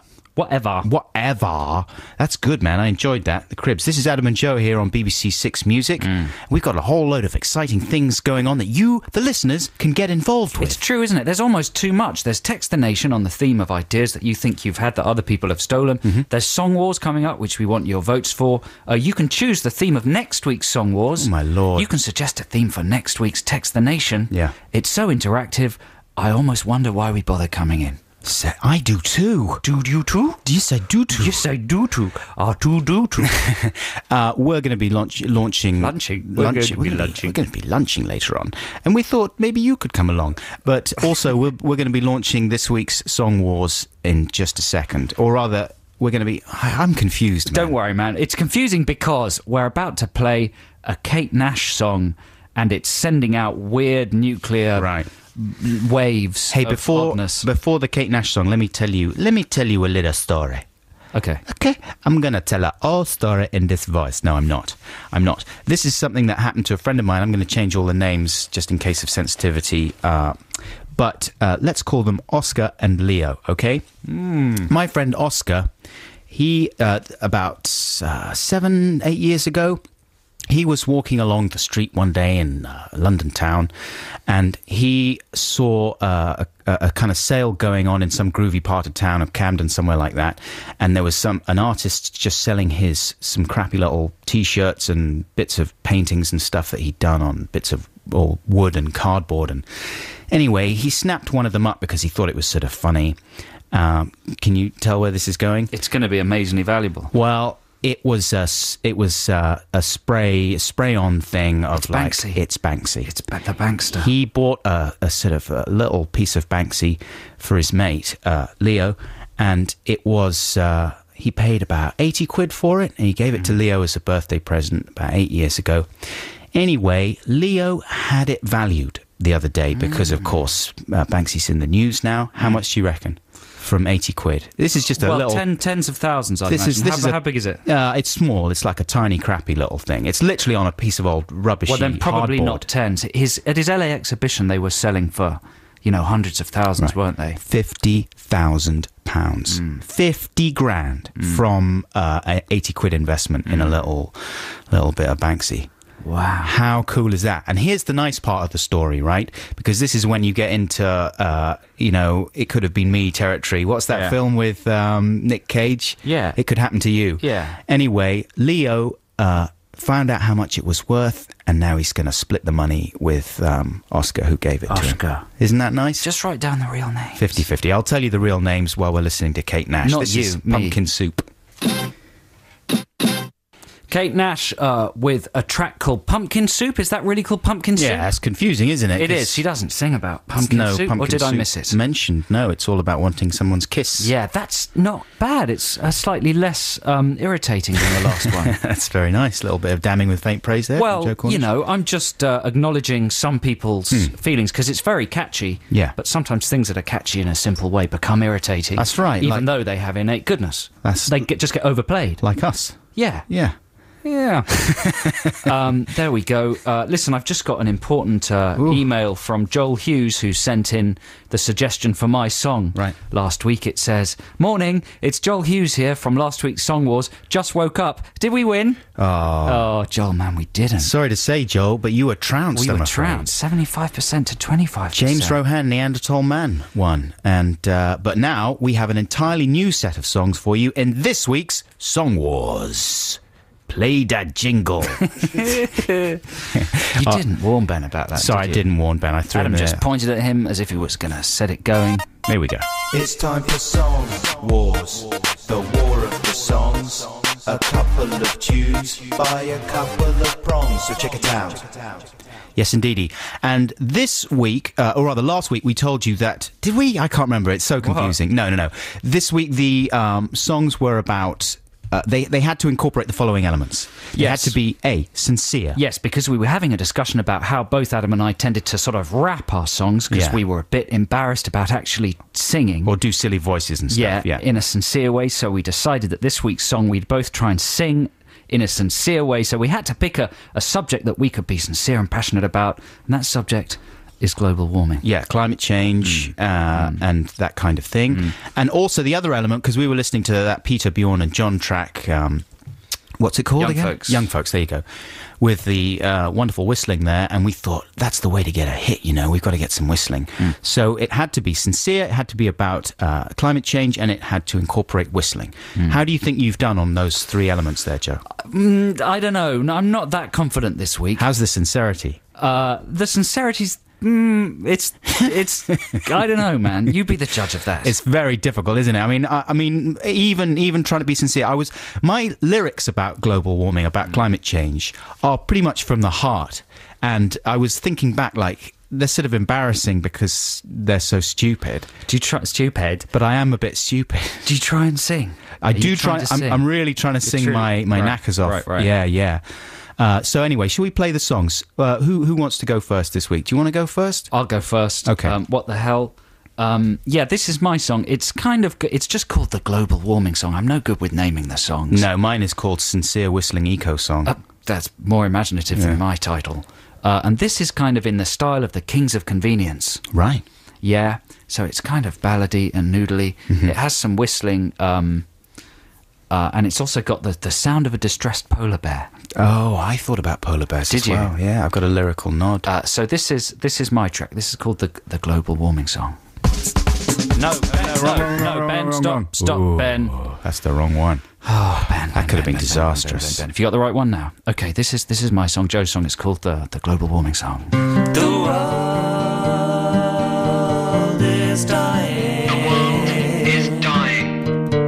Whatever. That's good, man. I enjoyed that. The Cribs. This is Adam and Joe here on BBC Six Music. We've got a whole load of exciting things going on that you, the listeners, can get involved with. It's true, isn't it? There's almost too much. There's Text the Nation on the theme of ideas that you think you've had that other people have stolen. There's Song Wars coming up, which we want your votes for. You can choose the theme of next week's Song Wars. Oh, my Lord. You can suggest a theme for next week's Text the Nation. Yeah. It's so interactive, I almost wonder why we bother coming in. I do too. Do you too? Do you say do too? Yes, I do too. Do too. We're going to be launching. We're going to be lunching later on, and we thought maybe you could come along. But also, we're going to be launching this week's Song Wars in just a second, or rather, we're going to be. I'm confused, man. Don't worry, man. It's confusing because we're about to play a Kate Nash song, and it's sending out weird nuclear waves. Hey, of before oddness. the Kate Nash song, let me tell you a little story. Okay. I'm going to tell a whole story in this voice. No, I'm not. This is something that happened to a friend of mine. I'm going to change all the names just in case of sensitivity. But let's call them Oscar and Leo, okay? My friend Oscar, he, about 7-8 years ago, he was walking along the street one day in London town, and he saw a kind of sale going on in some groovy part of town of Camden, somewhere like that. And there was an artist just selling some crappy little T-shirts and bits of paintings and stuff that he'd done on bits of all wood and cardboard. And anyway, he snapped one of them up because he thought it was sort of funny. Can you tell where this is going? It's going to be amazingly valuable. Well, it was a spray-on thing of Banksy. It's Banksy. It's the Bankster. He bought a sort of a little piece of Banksy for his mate Leo, and it was he paid about 80 quid for it, and he gave it to Leo as a birthday present about 8 years ago. Anyway, Leo had it valued the other day because, of course, Banksy's in the news now. How much do you reckon? From 80 quid. This is just a little... tens of thousands, I imagine. How big is it? It's small. It's like a tiny, crappy little thing. It's literally on a piece of old rubbishy Well, then probably hardboard. not tens. At his LA exhibition, they were selling for, hundreds of thousands, weren't they? £50,000. 50 grand from an 80 quid investment in a little bit of Banksy. Wow. How cool is that? And here's the nice part of the story, right? Because this is when you get into, it could have been me territory. What's that film with Nick Cage? Yeah. It could happen to you. Yeah. Anyway, Leo found out how much it was worth, and now he's going to split the money with Oscar, who gave it to him. Isn't that nice? Just write down the real names. 50-50. I'll tell you the real names while we're listening to Kate Nash. Not this you, is me. Pumpkin Soup. Kate Nash with a track called Pumpkin Soup. Is that really called Pumpkin Soup? Yeah, it's confusing, isn't it? It is. She doesn't sing about pumpkin soup. Or did I miss it? Mentioned. No, it's all about wanting someone's kiss. Yeah, that's not bad. It's slightly less irritating than the last one. That's very nice. A little bit of damning with faint praise there. Well, from Joe Cornish. I'm just acknowledging some people's feelings because it's very catchy. Yeah. But sometimes things that are catchy in a simple way become irritating. That's right. Even though they have innate goodness. They just get overplayed. Like us. Yeah. Yeah. Yeah. There we go. Listen, I've just got an important email from Joel Hughes, who sent in the suggestion for my song last week. It says, "Morning, it's Joel Hughes here from last week's Song Wars. Just woke up. Did we win?" Oh, Joel, man, we didn't. Sorry to say, Joel, but you were trounced. We were trounced. 75% to 25%. James Rohan, Neanderthal Man, won. And but now we have an entirely new set of songs for you in this week's Song Wars. Play that jingle. You didn't warn Ben about that. Sorry, I didn't warn Ben. I threw Adam him just there. pointed at him as if he was going to set it going. Here we go. It's time for Song Wars, the war of the songs. A couple of tunes by a couple of prongs, so check it out. Yes, indeedy. And this week, or rather last week, we told you that... Did we? I can't remember. It's so confusing. No. This week, the songs were about... they had to incorporate the following elements. They had to be A, sincere. Yes, because we were having a discussion about how both Adam and I tended to sort of rap our songs because we were a bit embarrassed about actually singing. Or do silly voices and stuff. Yeah, in a sincere way. So we decided that this week's song we'd both try and sing in a sincere way. So we had to pick a subject that we could be sincere and passionate about. And that subject is global warming. Yeah, climate change and that kind of thing. And also the other element, because we were listening to that Peter, Bjorn and John track, what's it called Young again? Folks. Young Folks, there you go. With the wonderful whistling there, and we thought, that's the way to get a hit, we've got to get some whistling. So it had to be sincere, it had to be about climate change, and it had to incorporate whistling. How do you think you've done on those three elements there, Joe? I don't know. No, I'm not that confident this week. How's the sincerity? The sincerity's... it's I don't know, man. You be the judge of that. It's very difficult, isn't it? I mean, even trying to be sincere, my lyrics about global warming, about climate change, are pretty much from the heart. And I was thinking back, like, they're sort of embarrassing because they're so stupid. Do you try stupid? But I am a bit stupid. Do you try and sing? I do try. I'm really trying to sing my knackers off. Right. Yeah. So anyway, shall we play the songs? Who wants to go first this week? Do you want to go first? I'll go first. Okay. What the hell? This is my song. It's just called the Global Warming Song. I'm no good with naming the songs. No, mine is called Sincere Whistling Eco Song. That's more imaginative than my title. And this is kind of in the style of the Kings of Convenience. Right. Yeah. So it's kind of ballady and noodly. It has some whistling. And it's also got the sound of a distressed polar bear. Oh, I thought about polar bears as well. Did you? Yeah, I've got a lyrical nod. So this is my track. This is called the Global Warming Song. No, Ben, stop, Ooh, Ben. That's the wrong one. Oh, Ben. That could have been disastrous. Ben. Have you got the right one now? Okay, this is my song, Joe's song. It's called the Global Warming Song. The world is dying. The world is dying.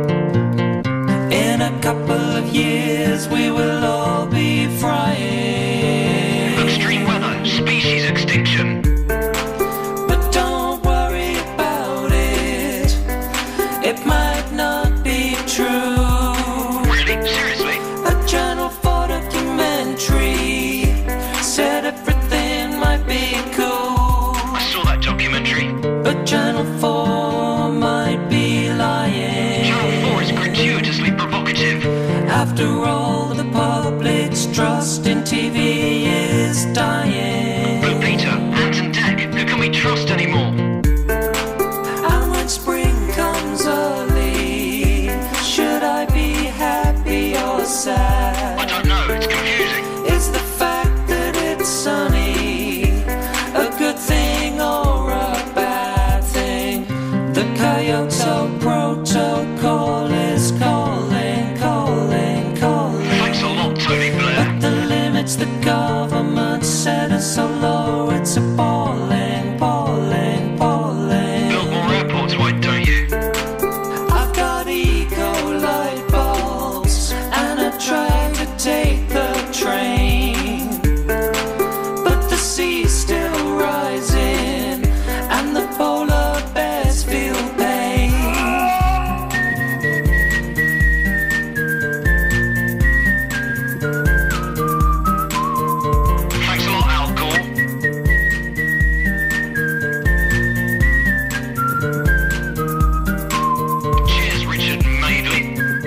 In a couple of years we will all be frying. Extreme weather, species extinction. But don't worry about it. It might not be true. Really? Seriously? A Channel 4 documentary said everything might be cool. I saw that documentary. But Channel 4 might be lying. Channel 4 is gratuitously provocative. After all, the public's trust in TV is dying. Blue Peter, Anton Tech, who can we trust anymore? And when spring comes early, should I be happy or sad? I don't know, it's confusing. Is the fact that it's sunny a good thing or a bad thing? The Kyoto Protocol is calling. Thanks a lot, Tony Blair. But the limits the government set are so low, it's appalling. Build more airports, why don't you? I've got eco light bulbs and I try to take the train, but the sea's still rising and the polar bears feel pain. Thanks a lot, Al Gore. Cheers, Richard Madeley.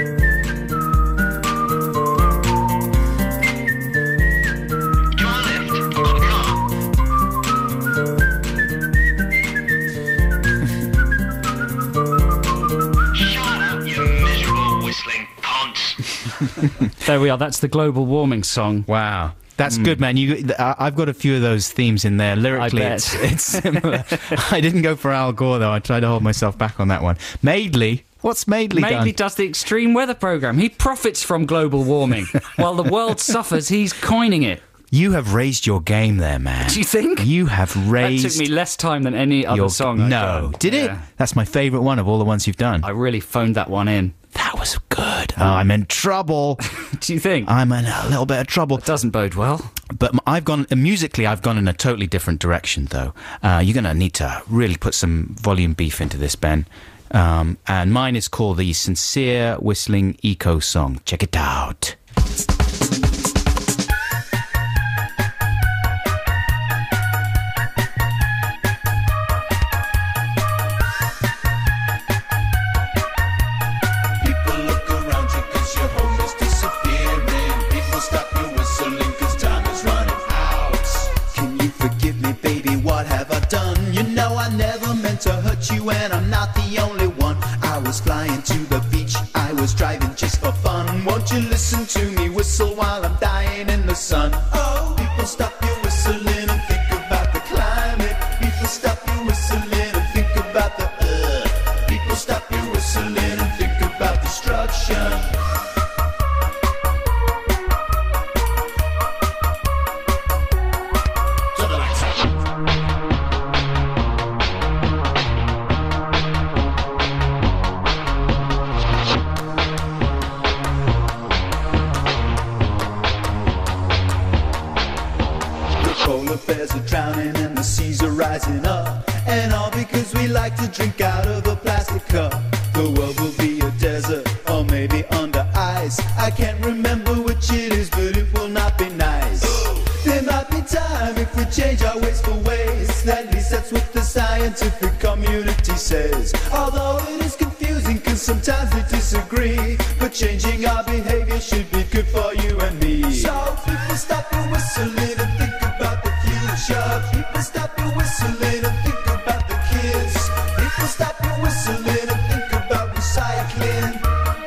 Do you want a lift? I've got a car. Shut up, you miserable whistling ponce. There we are. That's the Global Warming Song. Wow. That's good, man. I've got a few of those themes in there. Lyrically, I bet. it's similar. I didn't go for Al Gore, though. I tried to hold myself back on that one. Madeley. What's Madeley done? Madeley does the extreme weather program. He profits from global warming. While the world suffers, he's coining it. You have raised your game there, man. Do you think? You have raised... That took me less time than any other song I've done. Did it? Yeah. That's my favourite one of all the ones you've done. I really phoned that one in. That was good. Oh, I'm in trouble. Do you think? I'm in a little bit of trouble. It doesn't bode well. But musically, I've gone in a totally different direction, though. You're going to need to really put some volume beef into this, Ben. And mine is called the Sincere Whistling Eco Song. Check it out. People look around you 'cause your home is disappearing. People stop you whistling 'cause time is running out. Can you forgive me, baby? What have I done? You know I never meant to hurt you, and I'm not the only one. I was flying to the beach, I was driving just for fun. Won't you listen to me whistle while I'm dying in the sun? Oh, people stop you whistling and think about the climate. People stop you whistling and think about the earth. People stop you whistling and think about destruction. Polar bears are drowning and the seas are rising up, and all because we like to drink out of a plastic cup. The world will be a desert, or maybe under ice. I can't remember which it is, but it will not be nice. There might be time if we change our ways for waste. At least that's what the scientific community says. Although it is confusing, cause sometimes we disagree, but changing our behavior should be good for you and me. So people stop your whistling and think about the future. People stop your whistling and think about the kids. People stop your whistling and think about recycling.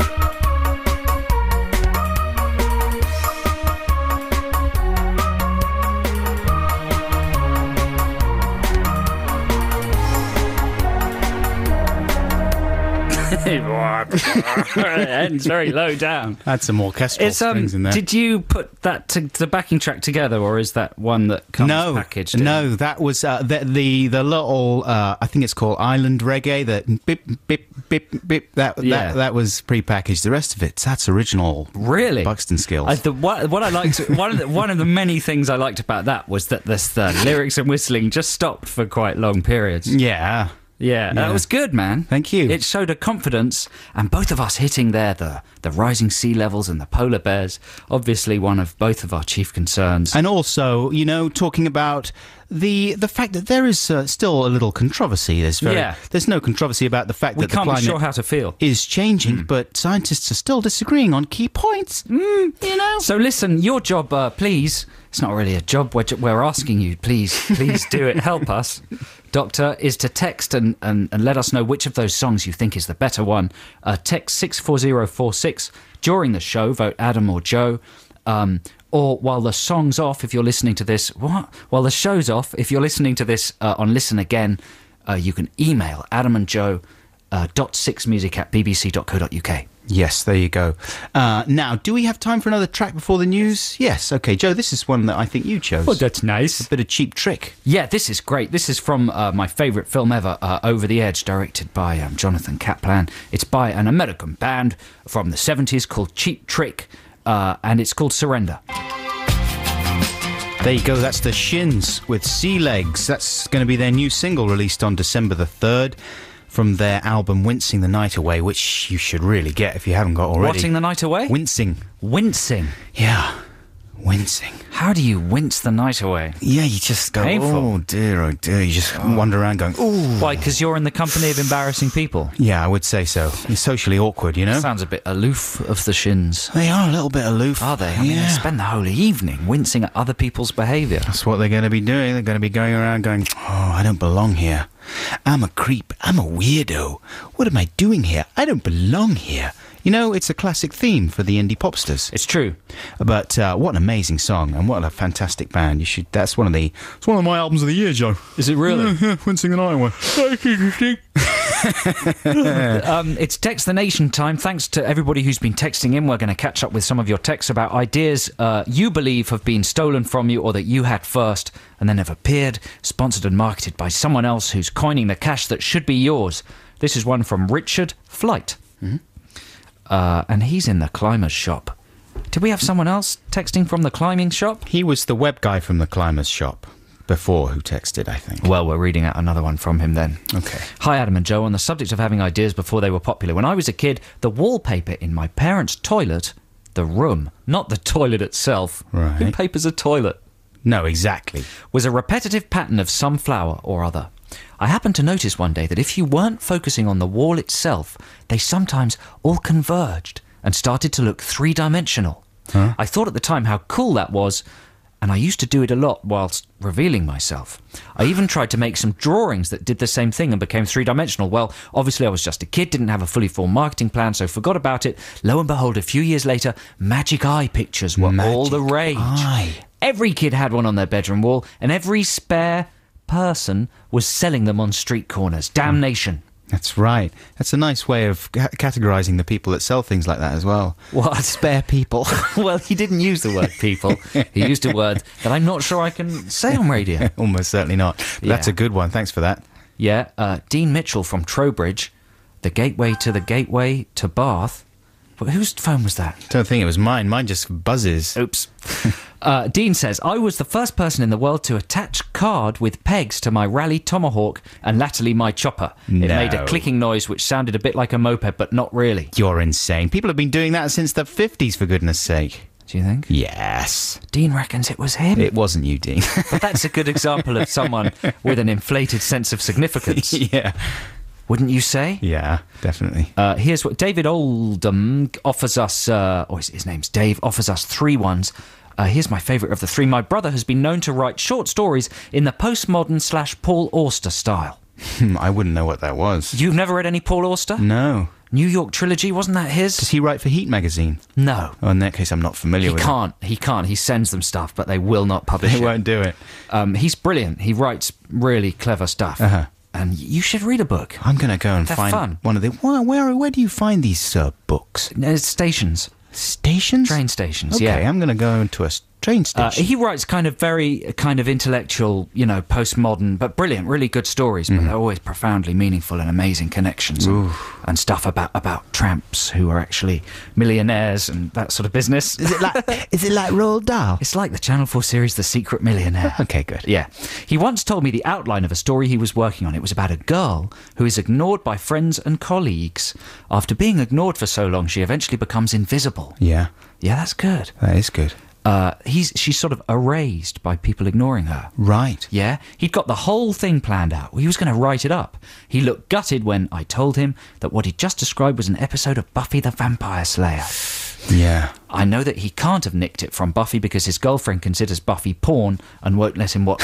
It ends very low down. Had some orchestral strings in there. Did you put that the backing track together, or is that one that comes packaged in? No, that was the little I think it's called Island Reggae. That bip bip bip bip. That was pre-packaged. The rest of that's original. Really, Buxton skills. What I liked, one of the many things I liked about that was that the lyrics and whistling just stopped for quite long periods. Yeah. Yeah, that was good, man. Thank you. It showed a confidence, and both of us hitting there, the rising sea levels and the polar bears, obviously one of both of our chief concerns. And also, talking about the fact that there is still a little controversy. There's no controversy about the fact that the climate climate be sure how to feel. is changing, but scientists are still disagreeing on key points. So listen, your job, please. It's not really a job. We're asking you, please do it. Help us, Doctor, is to text and let us know which of those songs you think is the better one. Text 64046 during the show. Vote Adam or Joe. Or while the song's off, if you're listening to this... What? While the show's off, if you're listening to this on Listen Again, you can email Adam and Joe .6music@bbc.co.uk. Yes, there you go. Now, do we have time for another track before the news? Yes. Okay, Joe, this is one that I think you chose. Well, that's nice. A bit of Cheap Trick. Yeah, this is great. This is from my favourite film ever, Over the Edge, directed by Jonathan Kaplan. It's by an American band from the 70s called Cheap Trick, and it's called Surrender. There you go, that's the Shins with Sea Legs. That's going to be their new single released on December the 3rd. From their album Wincing the Night Away, which you should really get if you haven't got already. Whatting the night away? Wincing. Wincing? Yeah, wincing. How do you wince the night away? Yeah, you just go, Painful. oh dear. You just wander around going, ooh. Why, because you're in the company of embarrassing people? Yeah, I would say so. It's socially awkward, Sounds a bit aloof of the Shins. They are a little bit aloof. Are they? I mean, they spend the whole evening wincing at other people's behaviour. That's what they're going to be doing. They're going to be going around going, oh, I don't belong here. I'm a creep. I'm a weirdo. What am I doing here? I don't belong here. It's a classic theme for the indie popsters. It's true. But what an amazing song, and what a fantastic band. That's one of my albums of the year, Joe. Is it really? Wincing the Night Away. It's Text the Nation time. Thanks to everybody who's been texting in. We're going to catch up with some of your texts about ideas you believe have been stolen from you, or that you had first and then have appeared, sponsored and marketed by someone else who's coining the cash that should be yours. This is one from Richard Flight. Mm-hmm. And he's in the Climbers Shop. Did we have someone else texting from the climbing shop? He was the web guy from the Climbers Shop. before who texted, I think. Well, we're reading out another one from him then. Okay. Hi, Adam and Joe. On the subject of having ideas before they were popular, when I was a kid, the wallpaper in my parents' toilet, the room, not the toilet itself. Right. Who papers a toilet? No, exactly. Was a repetitive pattern of some flower or other. I happened to notice one day that if you weren't focusing on the wall itself, they sometimes all converged and started to look three-dimensional. Huh? I thought at the time how cool that was, and I used to do it a lot whilst revealing myself. I even tried to make some drawings that did the same thing and became three-dimensional. Well, obviously I was just a kid, didn't have a fully formed marketing plan, so forgot about it. Lo and behold, a few years later, magic eye pictures were all the rage. Eye. Every kid had one on their bedroom wall, and every spare person was selling them on street corners. Damnation. That's right. That's a nice way of categorising the people that sell things like that as well. What? Spare people. Well, he didn't use the word people. He used a word that I'm not sure I can say on radio. Almost certainly not. But That's Yeah. a good one. Thanks for that. Yeah, Dean Mitchell from Trowbridge, the gateway to Bath. But whose phone was that? Don't think it was mine. Mine just buzzes. Oops. Dean says, I was the first person in the world to attach card with pegs to my Rally Tomahawk and latterly my chopper. It No. made a clicking noise which sounded a bit like a moped, but not really. You're insane. People have been doing that since the 50s, for goodness sake. Do you think? Yes. Dean reckons it was him. It wasn't you, Dean. But that's a good example of someone with an inflated sense of significance. Yeah. Wouldn't you say? Yeah, definitely. Here's what David Oldham offers us, or his name's Dave, offers us 3 ones. Here's my favourite of the 3. My brother has been known to write short stories in the postmodern/Paul Auster style. I wouldn't know what that was. You've never read any Paul Auster? No. New York Trilogy, wasn't that his? Does he write for Heat magazine? No. Oh, in that case, I'm not familiar He with can't. He can't. He sends them stuff, but they will not publish it. They it. won't do it. He's brilliant. He writes really clever stuff. Uh-huh. And you should read a book. I'm going to go and They're find fun. one of the... Where do you find these books? Stations. Stations? Train stations, Okay, yeah. I'm going to go into a train station. He writes very intellectual, postmodern, but brilliant, really good stories. But they're always profoundly meaningful and amazing connections and stuff about tramps who are actually millionaires and that sort of business. Is it like Roald Dahl? It's like the Channel 4 series The Secret Millionaire. Okay, good. Yeah. He once told me the outline of a story he was working on. It was about a girl who is ignored by friends and colleagues. After being ignored for so long, she eventually becomes invisible. Yeah, Yeah, that's good. that is good. She's sort of erased by people ignoring her. Right. Yeah, he'd got the whole thing planned out. He was going to write it up. He looked gutted when I told him that what he'd just described was an episode of Buffy the Vampire Slayer. Yeah. I know that he can't have nicked it from Buffy because his girlfriend considers Buffy porn and won't let him watch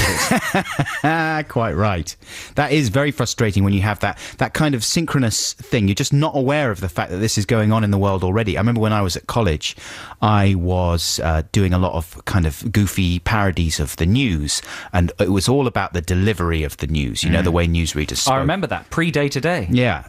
it. Quite right. That is very frustrating when you have that kind of synchronous thing. You're just not aware of the fact that this is going on in the world already. I remember when I was at college, I was doing a lot of kind of goofy parodies of the news, and it was all about the delivery of the news, the way newsreaders spoke. I remember that, pre-Day Today. Yeah,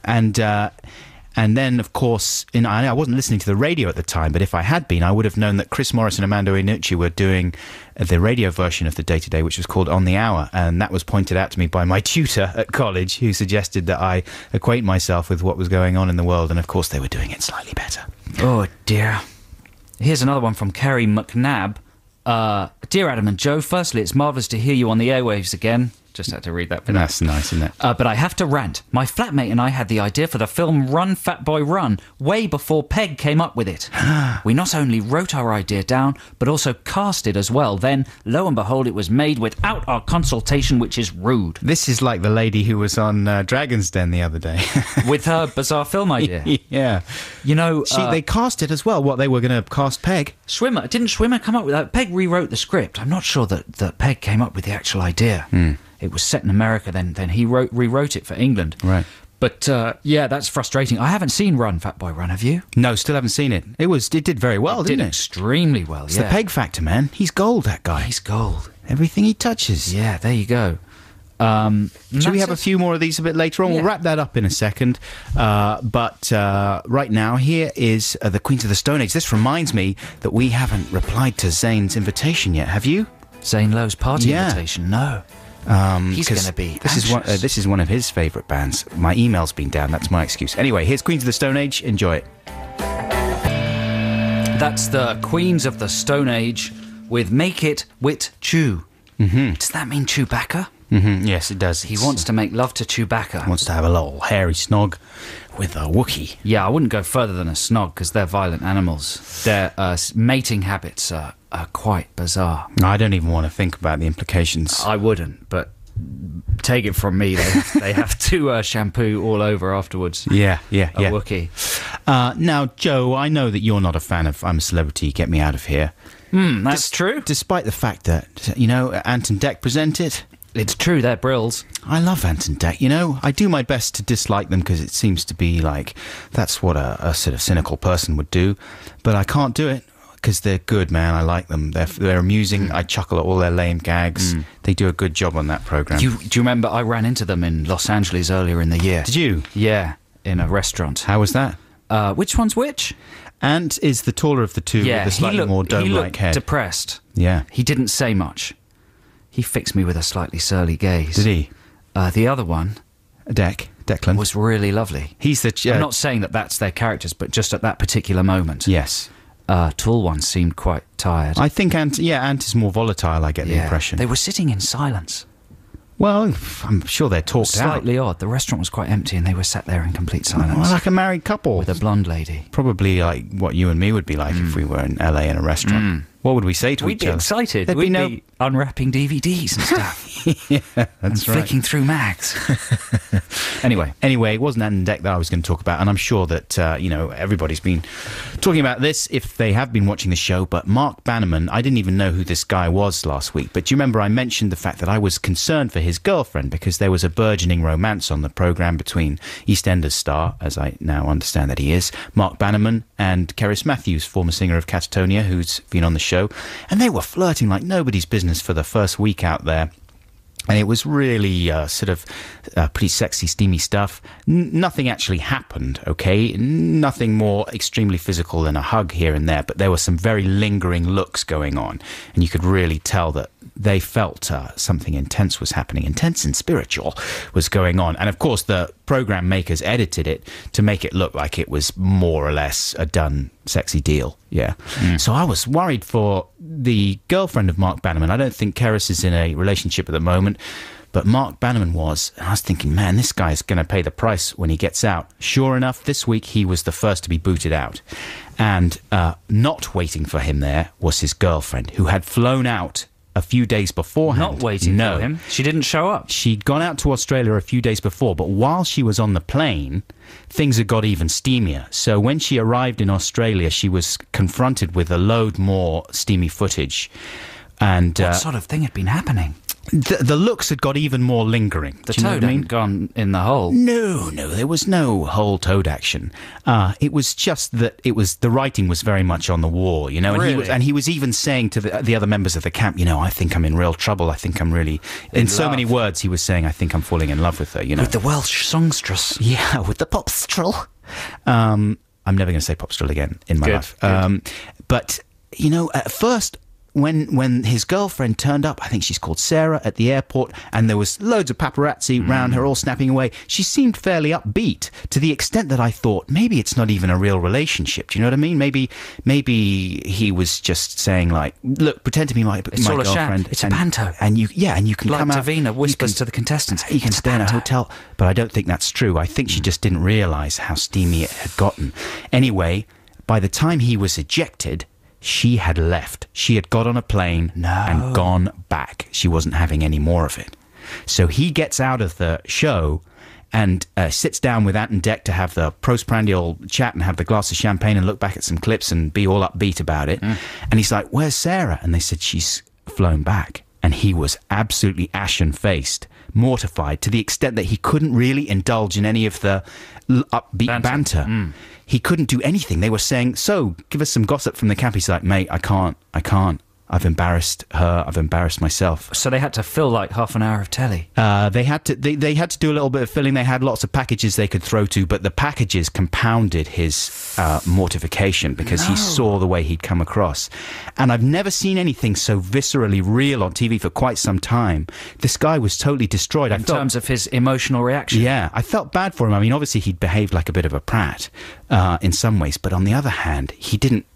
and then, of course, I wasn't listening to the radio at the time, but if I had been, I would have known that Chris Morris and Amanda Iannucci were doing the radio version of the Day to Day, which was called On the Hour, and that was pointed out to me by my tutor at college, who suggested that I acquaint myself with what was going on in the world, and of course they were doing it slightly better. Oh, dear. Here's another one from Kerry McNabb. Dear Adam and Joe, firstly, it's marvellous to hear you on the airwaves again. Just had to read that bit. That's nice, isn't it? But I have to rant. My flatmate and I had the idea for the film Run, Fat Boy, Run way before Peg came up with it. We not only wrote our idea down, but also cast it as well. Then, lo and behold, it was made without our consultation, which is rude. This is like the lady who was on Dragon's Den the other day. With her bizarre film idea. Yeah. They cast it as well. What, they were going to cast Peg? Didn't Schwimmer come up with that? Peg rewrote the script. I'm not sure that Peg came up with the actual idea. It was set in America, then he rewrote it for England. Right. But, that's frustrating. I haven't seen Run, Fat Boy, Run, have you? No, still haven't seen it. It did very well, didn't Did it? extremely well, It's the Peg factor, man. He's gold, that guy. He's gold. Everything he touches. Yeah, there you go. Should we have a few more of these a bit later on? Yeah. We'll wrap that up in a second. But right now, here is the Queens of the Stone Age. This reminds me that we haven't replied to Zayn's invitation yet. Have you? Zane Lowe's party Yeah. invitation? No. He's 'cause going to be this is one of his favourite bands. My email's been down. That's my excuse. Anyway, here's Queens of the Stone Age. Enjoy it. That's the Queens of the Stone Age with Make It Wit Chew. Does that mean Chewbacca? Yes, it does. He wants to make love to Chewbacca. wants to have a little hairy snog with a Wookiee. Yeah, I wouldn't go further than a snog because they're violent animals. Their mating habits are quite bizarre. I don't even want to think about the implications. I wouldn't, but take it from me, they have to shampoo all over afterwards. Yeah. A Wookiee. Now, Joe, I know that you're not a fan of I'm a Celebrity, Get Me Out of Here. That's true. Despite the fact that, Ant and Dec present it. It's true, they're brills. I love Ant and Dec, I do my best to dislike them because it seems to be like that's what a sort of cynical person would do. But I can't do it because they're good, man. I like them. They're amusing. I chuckle at all their lame gags. They do a good job on that programme. Do you remember I ran into them in Los Angeles earlier in the year? Did you? Yeah, in a restaurant. How was that? Which one's which? Ant is the taller of the two with a slightly more he dome-like looked head. depressed. Yeah. He didn't say much. He fixed me with a slightly surly gaze. Did he? The other one Declan. was really lovely. He's the... I'm not saying that that's their characters, but just at that particular moment. Yes. Tall one seemed quite tired. I think Ant is more volatile, I get the impression. They were sitting in silence. Well, I'm sure they're talked Slightly out. odd. The restaurant was quite empty and they were sat there in complete silence. Well, like a married couple. With a blonde lady. Probably like what you and me would be like if we were in LA in a restaurant. What would we say to We'd each be other? excited. There'd We'd be be unwrapping DVDs and stuff. Yeah, that's and right. flicking through mags. Anyway, it wasn't Ant and Dec that I was going to talk about, and I'm sure that everybody's been talking about this if they have been watching the show. But Mark Bannerman, I didn't even know who this guy was last week. But do you remember I mentioned the fact that I was concerned for his girlfriend because there was a burgeoning romance on the programme between EastEnders star, as I now understand that he is, Mark Bannerman, and Cerys Matthews, former singer of Catatonia, who's been on the show, and they were flirting like nobody's business for the first week out there. And it was really pretty sexy, steamy stuff. Nothing actually happened, okay? Nothing more extremely physical than a hug here and there, but there were some very lingering looks going on. And you could really tell that they felt something intense was happening. Intense and spiritual was going on. And of course, the program makers edited it to make it look like it was more or less a done sexy deal. Yeah. So I was worried for the girlfriend of Mark Bannerman. I don't think Cerys is in a relationship at the moment, but Mark Bannerman was. And I was thinking, man, this guy's going to pay the price when he gets out. Sure enough, this week he was the first to be booted out. And not waiting for him there was his girlfriend, who had flown out a few days beforehand. Not waiting for him. She didn't show up. She'd gone out to Australia a few days before, but while she was on the plane, things had got even steamier. So when she arrived in Australia, she was confronted with a load more steamy footage. And What sort of thing had been happening? The looks had got even more lingering. The Do you know toad what I mean? hadn't gone in the hole. No, there was no whole toad action. It was just that the writing was very much on the wall, and Really? he was even saying to the other members of the camp, I think I'm in real trouble. I think I'm really in so love. many words. He was saying, I think I'm falling in love with her. With the Welsh songstress. Yeah, with the popstrel. I'm never going to say popstrel again in my Good, life. good. But at first, when his girlfriend turned up, I think she's called Sarah, at the airport, and there was loads of paparazzi around her all snapping away, she seemed fairly upbeat, to the extent that I thought maybe it's not even a real relationship. Do you know what I mean? Maybe he was just saying like, look, pretend to be my It's all a sham. girlfriend. It's a panto. And you can Like come out. Davina whispers you to the contestants. You can It's a stay in a panto. hotel. But I don't think that's true. I think she just didn't realise how steamy it had gotten. Anyway, by the time he was ejected, she had left. She had got on a plane and gone back. She wasn't having any more of it. So he gets out of the show and sits down with Ant and Dec to have the postprandial chat and have the glass of champagne and look back at some clips and be all upbeat about it. And he's like, where's Sarah? And they said, she's flown back. And he was absolutely ashen-faced, mortified, to the extent that he couldn't really indulge in any of the upbeat banter. He couldn't do anything. They were saying, so, give us some gossip from the camp. He's like, mate, I can't. I've embarrassed her. I've embarrassed myself. So they had to fill like half an hour of telly. They had to do a little bit of filling. They had lots of packages they could throw to, but the packages compounded his mortification because he saw the way he'd come across. And I've never seen anything so viscerally real on TV for quite some time. This guy was totally destroyed. In terms of his emotional reaction. Yeah, I felt bad for him. I mean, obviously he'd behaved like a bit of a prat in some ways, but on the other hand, he didn't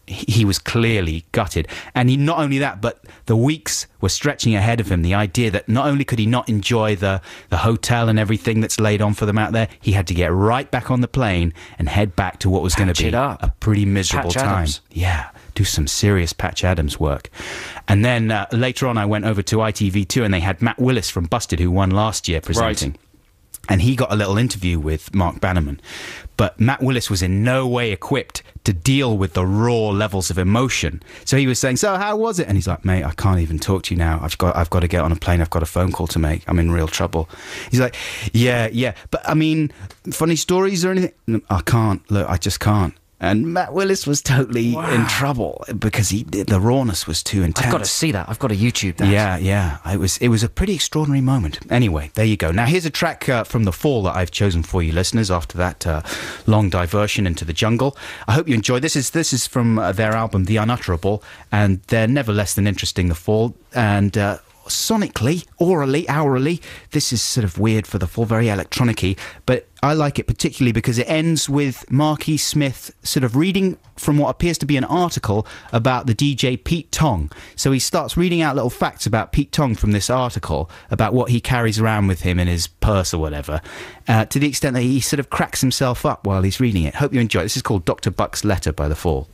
he was clearly gutted. And he, not only that, but the weeks were stretching ahead of him. The idea that not only could he not enjoy the hotel and everything that's laid on for them out there, he had to get right back on the plane and head back to what was going to be a pretty miserable Patch time. Adams. Yeah, do some serious Patch Adams work. And then later on, I went over to ITV2, and they had Matt Willis from Busted, who won last year, presenting. Right. And he got a little interview with Mark Bannerman. But Matt Willis was in no way equipped to deal with the raw levels of emotion. So he was saying, so how was it? And he's like, mate, I can't even talk to you now. I've got to get on a plane. I've got a phone call to make. I'm in real trouble. He's like, yeah. But, I mean, funny stories or anything? I can't. Look, I just can't. And Matt Willis was totally in trouble because the rawness was too intense. I've got to see that. I've got to YouTube that. Yeah. It was a pretty extraordinary moment. Anyway, there you go. Now, here's a track from The Fall that I've chosen for you, listeners, after that long diversion into the jungle. I hope you enjoy this. This is from their album, The Unutterable, and they're never less than interesting, The Fall. And sonically, orally, hourly, this is sort of weird for The Fall, very electronic-y, but I like it particularly because it ends with Marquis Smith sort of reading from what appears to be an article about the DJ Pete Tong. So he starts reading out little facts about Pete Tong from this article, about what he carries around with him in his purse or whatever, to the extent that he sort of cracks himself up while he's reading it. Hope you enjoy it. This is called Dr. Buck's Letter by The Fall.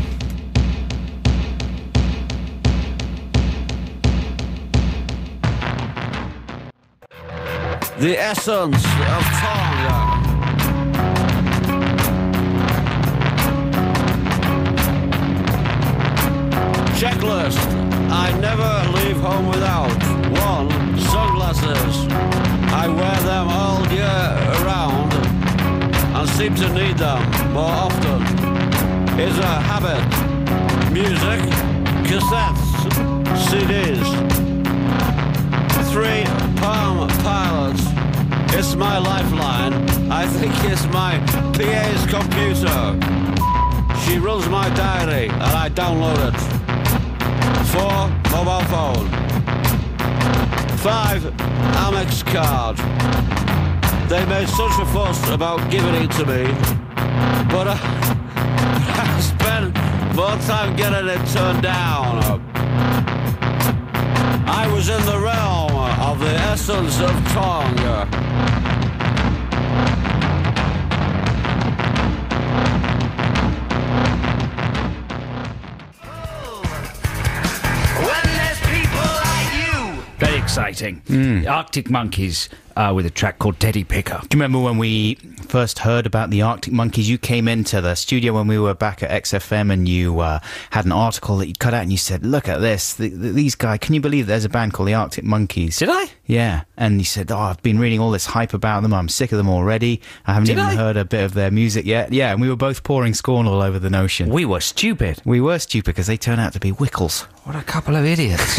The essence of Tonga. Checklist. I never leave home without 1. Sunglasses. I wear them all year round and seem to need them more often. Is a habit. Music. Cassettes. CDs. 3 Palm Pilots. It's my lifeline. I think it's my PA's computer. She runs my diary and I download it. 4 Mobile phone. 5 Amex card. They made such a fuss about giving it to me, but I spent more time getting it turned down. I was in the realm of the essence of Tonga. When there's people like you. Very exciting. The Arctic Monkeys with a track called Teddy Picker. Do you remember when we first heard about the Arctic Monkeys? You came into the studio when we were back at XFM and you had an article that you'd cut out and you said, look at this, these guys, can you believe there's a band called the Arctic Monkeys? Did I? Yeah. And you said, I've been reading all this hype about them, I'm sick of them already, I haven't heard a bit of their music yet. Yeah, and we were both pouring scorn all over the notion. We were stupid. We were stupid because they turn out to be wickles. What a couple of idiots.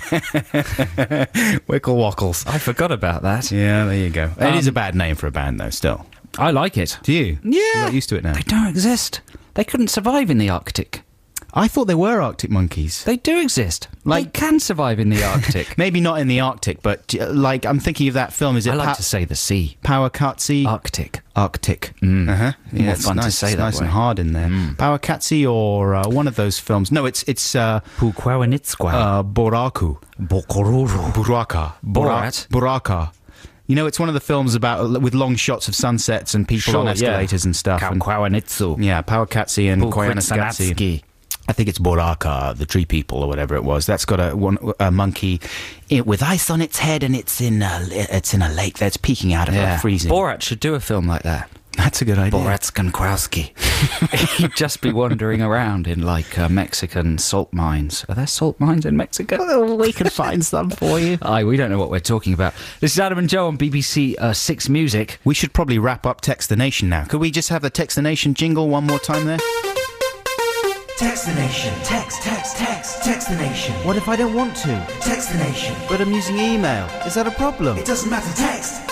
Wickle Wockles. I forgot about that. Yeah, there you go. It is a bad name for a band, though, still. I like it. Do you? Yeah. You're not used to it now. They don't exist. They couldn't survive in the Arctic. I thought they were Arctic Monkeys. They do exist. They can survive in the Arctic. Maybe not in the Arctic, but like I'm thinking of that film. Is it? I like to say the sea. Powakatsi. Arctic. Arctic. Yeah, More fun nice, to say it's that nice way. and hard in there. Powakatsi or one of those films. No, it's Pukwawanitskwa. Boraku. Bokororo. Buraka. Borat. Buraka. You know, it's one of the films about with long shots of sunsets and people on escalators and stuff. And, Kaukwawanitsu. yeah, Powakatsi and Koyaanisqatsi. Pukwawanitski. I think it's Boraka, the tree people or whatever it was. That's got a monkey with ice on its head, and it's in a lake that's peeking out of it, freezing. Borat should do a film like that. That's a good idea. Borat Skankowski. He'd just be wandering around in like Mexican salt mines. Are there salt mines in Mexico? Well, we can find some for you. Aye, we don't know what we're talking about. This is Adam and Joe on BBC 6 Music. We should probably wrap up Text the Nation now. Could we just have the Text the Nation jingle one more time there? Text the nation. Text the nation. What if I don't want to? Text the nation. But I'm using email. Is that a problem? It doesn't matter. Text.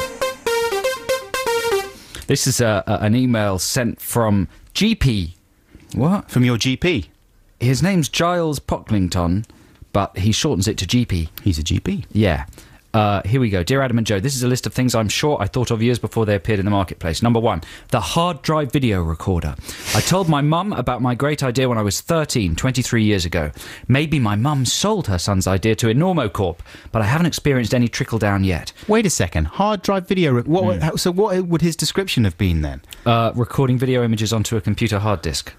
This is an email sent from GP. What? From your GP? His name's Giles Pocklington, but he shortens it to GP. He's a GP. Yeah. Here we go. Dear Adam and Joe, this is a list of things I'm sure I thought of years before they appeared in the marketplace. Number 1, the hard drive video recorder. I told my mum about my great idea when I was 13, 23 years ago. Maybe my mum sold her son's idea to Enormo Corp, but I haven't experienced any trickle down yet. Wait a second. Hard drive video... So what would his description have been then? Recording video images onto a computer hard disk.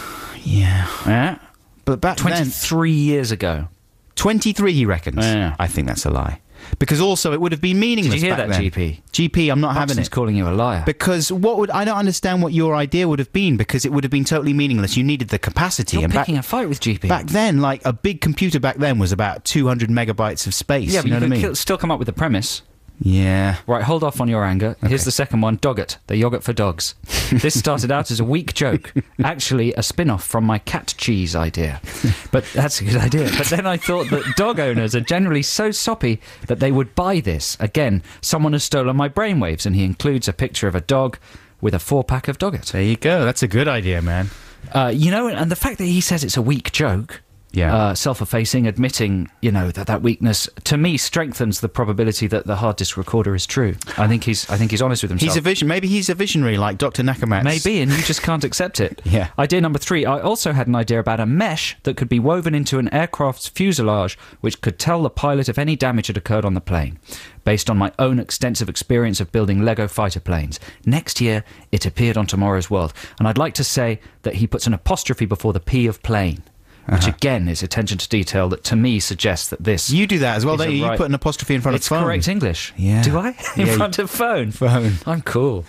Yeah. But back 23 years ago. 23, he reckons? Yeah. I think that's a lie. Because also it would have been meaningless. Did you hear back that, then. GP? GP, I'm not having Buxton's it. calling you a liar. Because I don't understand what your idea would have been, because it would have been totally meaningless. You needed the capacity. You're picking a fight with GP. Back then, like, a big computer back then was about 200 megabytes of space. Yeah, but you know what I mean? still come up with the premise. Yeah. Right, hold off on your anger. Here's the second one, Doggett, the yogurt for dogs. This started out as a weak joke, actually a spin-off from my cat cheese idea. But that's a good idea. But then I thought that dog owners are generally so soppy that they would buy this. Again, someone has stolen my brainwaves, and he includes a picture of a dog with a 4-pack of Doggett. There you go. That's a good idea, man. And the fact that he says it's a weak joke... Yeah. Self-effacing, admitting, that weakness, to me, strengthens the probability that the hard disk recorder is true. I think he's honest with himself. Maybe he's a visionary like Dr. Nakamatsu. Maybe, and you just can't accept it. Yeah. Idea number 3, I also had an idea about a mesh that could be woven into an aircraft's fuselage, which could tell the pilot if any damage had occurred on the plane, based on my own extensive experience of building Lego fighter planes. Next year, it appeared on Tomorrow's World, and I'd like to say that he puts an apostrophe before the P of plane. Which again is attention to detail that to me suggests that this... You do that as well, don't you? You put an apostrophe in front of phone. It's correct English. Yeah. Do I? In front of phone? Phone. I'm cool.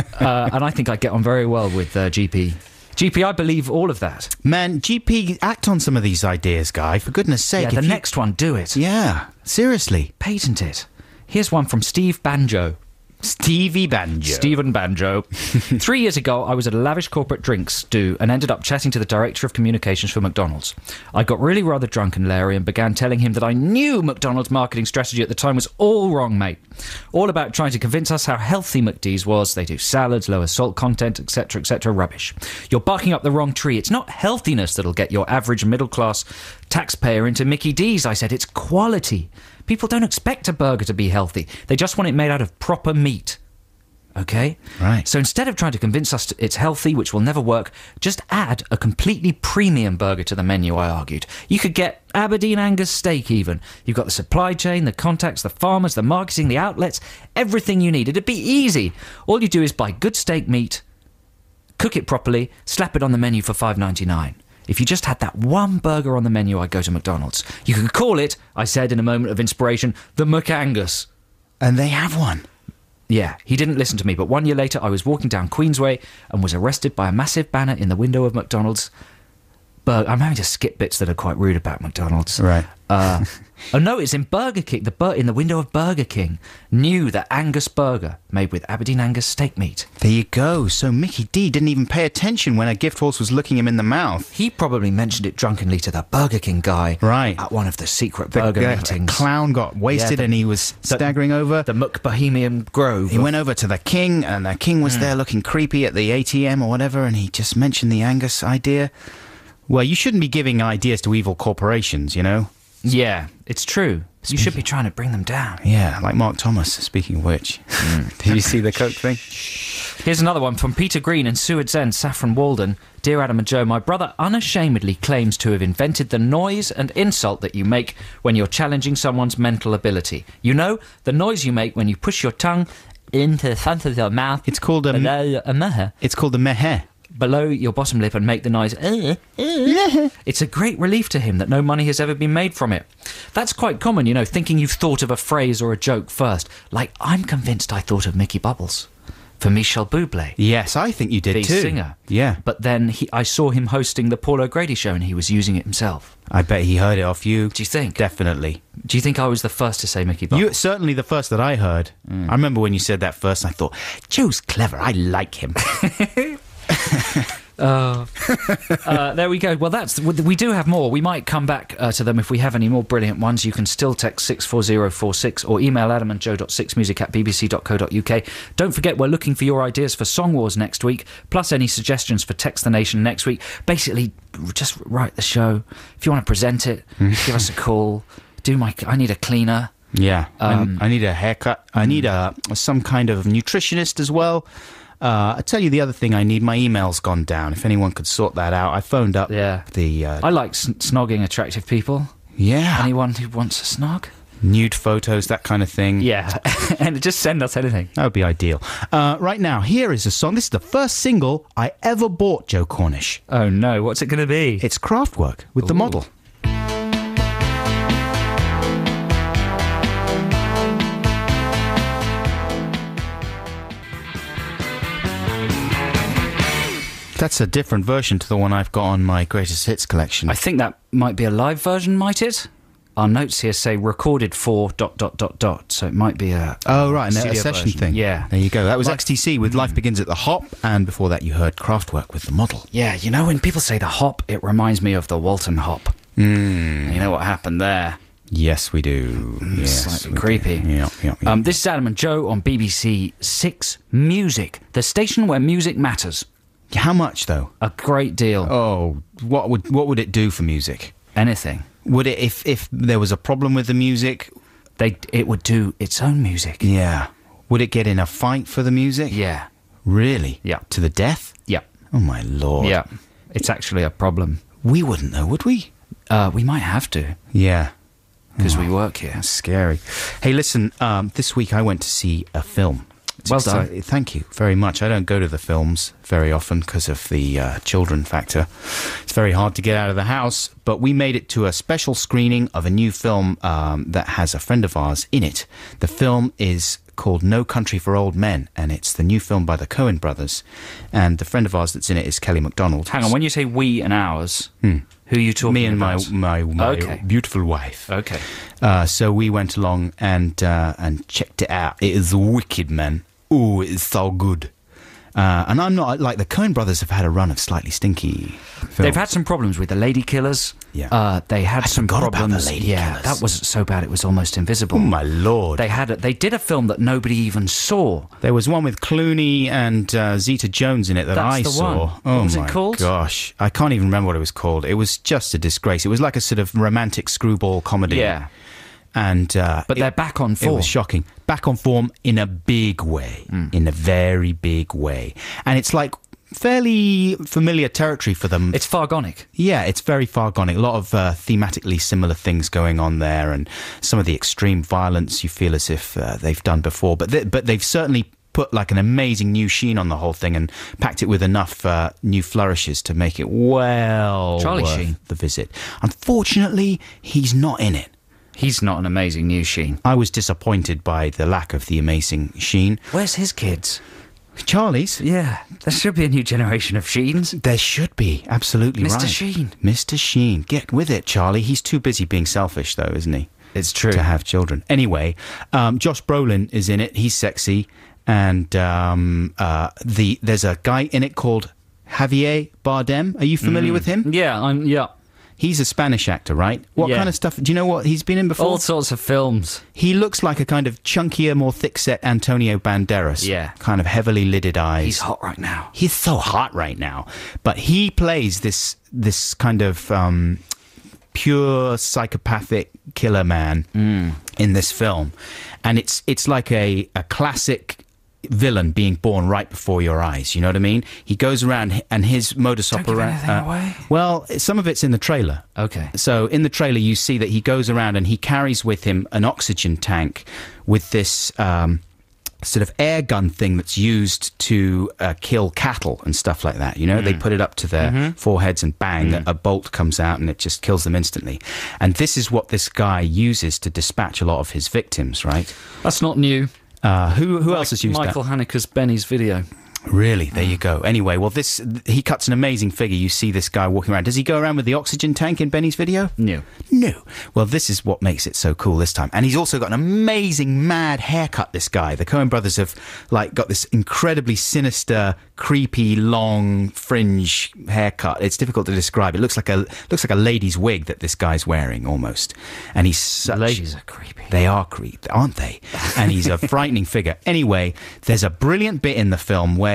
And I think I get on very well with GP. GP, I believe all of that. Man, GP, act on some of these ideas, guy. For goodness sake. Yeah, next one, do it. Yeah, seriously. Patent it. Here's one from Steve Banjo. Stevie Banjo. Stephen Banjo. 3 years ago, I was at a lavish corporate drinks do and ended up chatting to the director of communications for McDonald's. I got really rather drunk and leery and began telling him that I knew McDonald's marketing strategy at the time was all wrong, mate. All about trying to convince us how healthy McD's was. They do salads, lower salt content, etc., rubbish. You're barking up the wrong tree. It's not healthiness that'll get your average middle-class taxpayer into Mickey D's, I said. It's quality. People don't expect a burger to be healthy. They just want it made out of proper meat. Okay? Right. So instead of trying to convince us it's healthy, which will never work, just add a completely premium burger to the menu, I argued. You could get Aberdeen Angus steak even. You've got the supply chain, the contacts, the farmers, the marketing, the outlets, everything you need. It'd be easy. All you do is buy good steak meat, cook it properly, slap it on the menu for $5.99. If you just had that one burger on the menu, I'd go to McDonald's. You can call it, I said in a moment of inspiration, the McAngus. And they have one. Yeah, he didn't listen to me, but 1 year later I was walking down Queensway and was arrested by a massive banner in the window of McDonald's. I'm having to skip bits that are quite rude about McDonald's. Right. Oh no, it's in Burger King. In the window of Burger King. New, the Angus burger, made with Aberdeen Angus steak meat. There you go. So Mickey D didn't even pay attention when a gift horse was looking him in the mouth. He probably mentioned it drunkenly to the Burger King guy. Right. At one of the secret burger meetings. The clown got wasted and he was staggering over. The McBohemian Grove. He went over to the king, and the king was there looking creepy at the ATM or whatever, and he just mentioned the Angus idea. Well, you shouldn't be giving ideas to evil corporations, you know? Yeah, it's true. You should be trying to bring them down. Yeah, like Mark Thomas, speaking of which. Did you see the Coke thing? Here's another one from Peter Green in Seward's End, Saffron Walden. Dear Adam and Joe, my brother unashamedly claims to have invented the noise and insult that you make when you're challenging someone's mental ability. You know, the noise you make when you push your tongue into the front of your mouth. It's called a meh. It's called the meh. Below your bottom lip and make the noise. It's a great relief to him that no money has ever been made from it. That's quite common, you know, thinking you've thought of a phrase or a joke first. Like, I'm convinced I thought of Mickey Bubbles for Michel Bublé. Yes, I think you did the too. Singer. Yeah. But then I saw him hosting the Paul O'Grady show and he was using it himself. I bet he heard it off you. Do you think? Definitely. Do you think I was the first to say Mickey Bubbles? You certainly the first that I heard. I remember when you said that first, I thought, Joe's clever. I like him. There we go. Well, we do have more. We might come back to them if we have any more brilliant ones. You can still text 64046 or email adamandjoe.6music@bbc.co.uk. Don't forget, we're looking for your ideas for Song Wars next week, plus any suggestions for Text the Nation next week. Basically, just write the show. If you want to present it, give us a call. I need a cleaner. Yeah, I need a haircut. I need some kind of nutritionist as well. I tell you the other thing I need, my email's gone down. If anyone could sort that out. I phoned up the... I like snogging attractive people. Yeah. Anyone who wants a snog? Nude photos, that kind of thing. Yeah, and just send us anything. That would be ideal. Right now, here is a song. This is the first single I ever bought, Joe Cornish. Oh no, what's it going to be? It's Kraftwerk with The Model. That's a different version to the one I've got on my greatest hits collection. I think that might be a live version, might it? Our notes here say recorded for ... so it might be a right, a studio session version. thing. Yeah. There you go. That was XTC with Life Begins at the Hop, and before that you heard Kraftwerk with The Model. Yeah, you know, when people say the hop, it reminds me of the Walton hop. You know what happened there? Yes, we do. Yes, Slightly we creepy. do. Yeah. This is Adam and Joe on BBC 6 Music, the station where music matters. How much, though? A great deal. Oh, what would it do for music? Anything. Would it, if there was a problem with the music? It would do its own music. Yeah. Would it get in a fight for the music? Yeah. Really? Yeah. To the death? Yeah. Oh, my Lord. Yeah. It's actually a problem. We wouldn't know, would we? We might have to. Yeah. Because we work here. That's scary. Hey, listen, this week I went to see a film. Well done. Thank you very much. I don't go to the films very often because of the children factor. It's very hard to get out of the house, but we made it to a special screening of a new film that has a friend of ours in it. The film is called No Country for Old Men, and it's the new film by the Coen brothers. And the friend of ours that's in it is Kelly MacDonald. Hang on, when you say we and ours, who are you talking Me and about? my Okay. beautiful wife. Okay. So we went along and checked it out. It is wicked, man. Ooh, it is so good. And I'm not like the Coen brothers have had a run of slightly stinky films. They've had some problems with the Lady Killers. Yeah. They had some forgot about problems. the Lady yeah, Killers. that was so bad it was almost invisible. Oh my Lord. They did a film that nobody even saw. There was one with Clooney and Zeta Jones in it that That's I the saw. one. Oh What was it my called? gosh. I can't even remember what it was called. It was just a disgrace. It was like a sort of romantic screwball comedy. Yeah. And But they're back on It form. was shocking. Back on form in a big way. In a very big way. And it's like fairly familiar territory for them. It's Fargonic. Yeah, it's very Fargonic. A lot of thematically similar things going on there, and some of the extreme violence you feel as if they've done before. But they've certainly put like an amazing new sheen on the whole thing and packed it with enough new flourishes to make it Charlie worth Sheen. the visit. Unfortunately, he's not in it. He's not an amazing new Sheen. I was disappointed by the lack of the amazing Sheen. Where's his kids? Charlie's? Yeah, there should be a new generation of Sheens. There should be, absolutely Mr. right. Sheen. Mr. Sheen. Get with it, Charlie. He's too busy being selfish, though, isn't he? It's true. To have children. Anyway, Josh Brolin is in it. He's sexy. And there's a guy in it called Javier Bardem. Are you familiar with him? Yeah. He's a Spanish actor, right? What Yeah. kind of stuff? Do you know what he's been in before? All sorts of films. He looks like a kind of chunkier, more thick-set Antonio Banderas. Yeah. Kind of heavily lidded eyes. He's hot right now. He's so hot right now. But he plays this kind of pure psychopathic killer man in this film. And it's like a classic villain being born right before your eyes. You know what I mean? He goes around and his modus Don't give operandi... anything away. Well, some of it's in the trailer. Okay. So in the trailer, you see that he goes around and he carries with him an oxygen tank with this sort of air gun thing that's used to kill cattle and stuff like that. You know, they put it up to their foreheads and bang, a bolt comes out and it just kills them instantly. And this is what this guy uses to dispatch a lot of his victims, right? That's not new. Who else has used Michael that? Haneke's Benny's video. Really? There you go. Anyway, well, he cuts an amazing figure. You see this guy walking around. Does he go around with the oxygen tank in Benny's video? No. No. Well, this is what makes it so cool this time. And he's also got an amazing mad haircut, this guy. The Coen brothers have got this incredibly sinister, creepy, long fringe haircut. It's difficult to describe. It looks like a lady's wig that this guy's wearing almost. And he's such... Ladies are creepy. They are creepy, aren't they? And he's a frightening figure. Anyway, there's a brilliant bit in the film where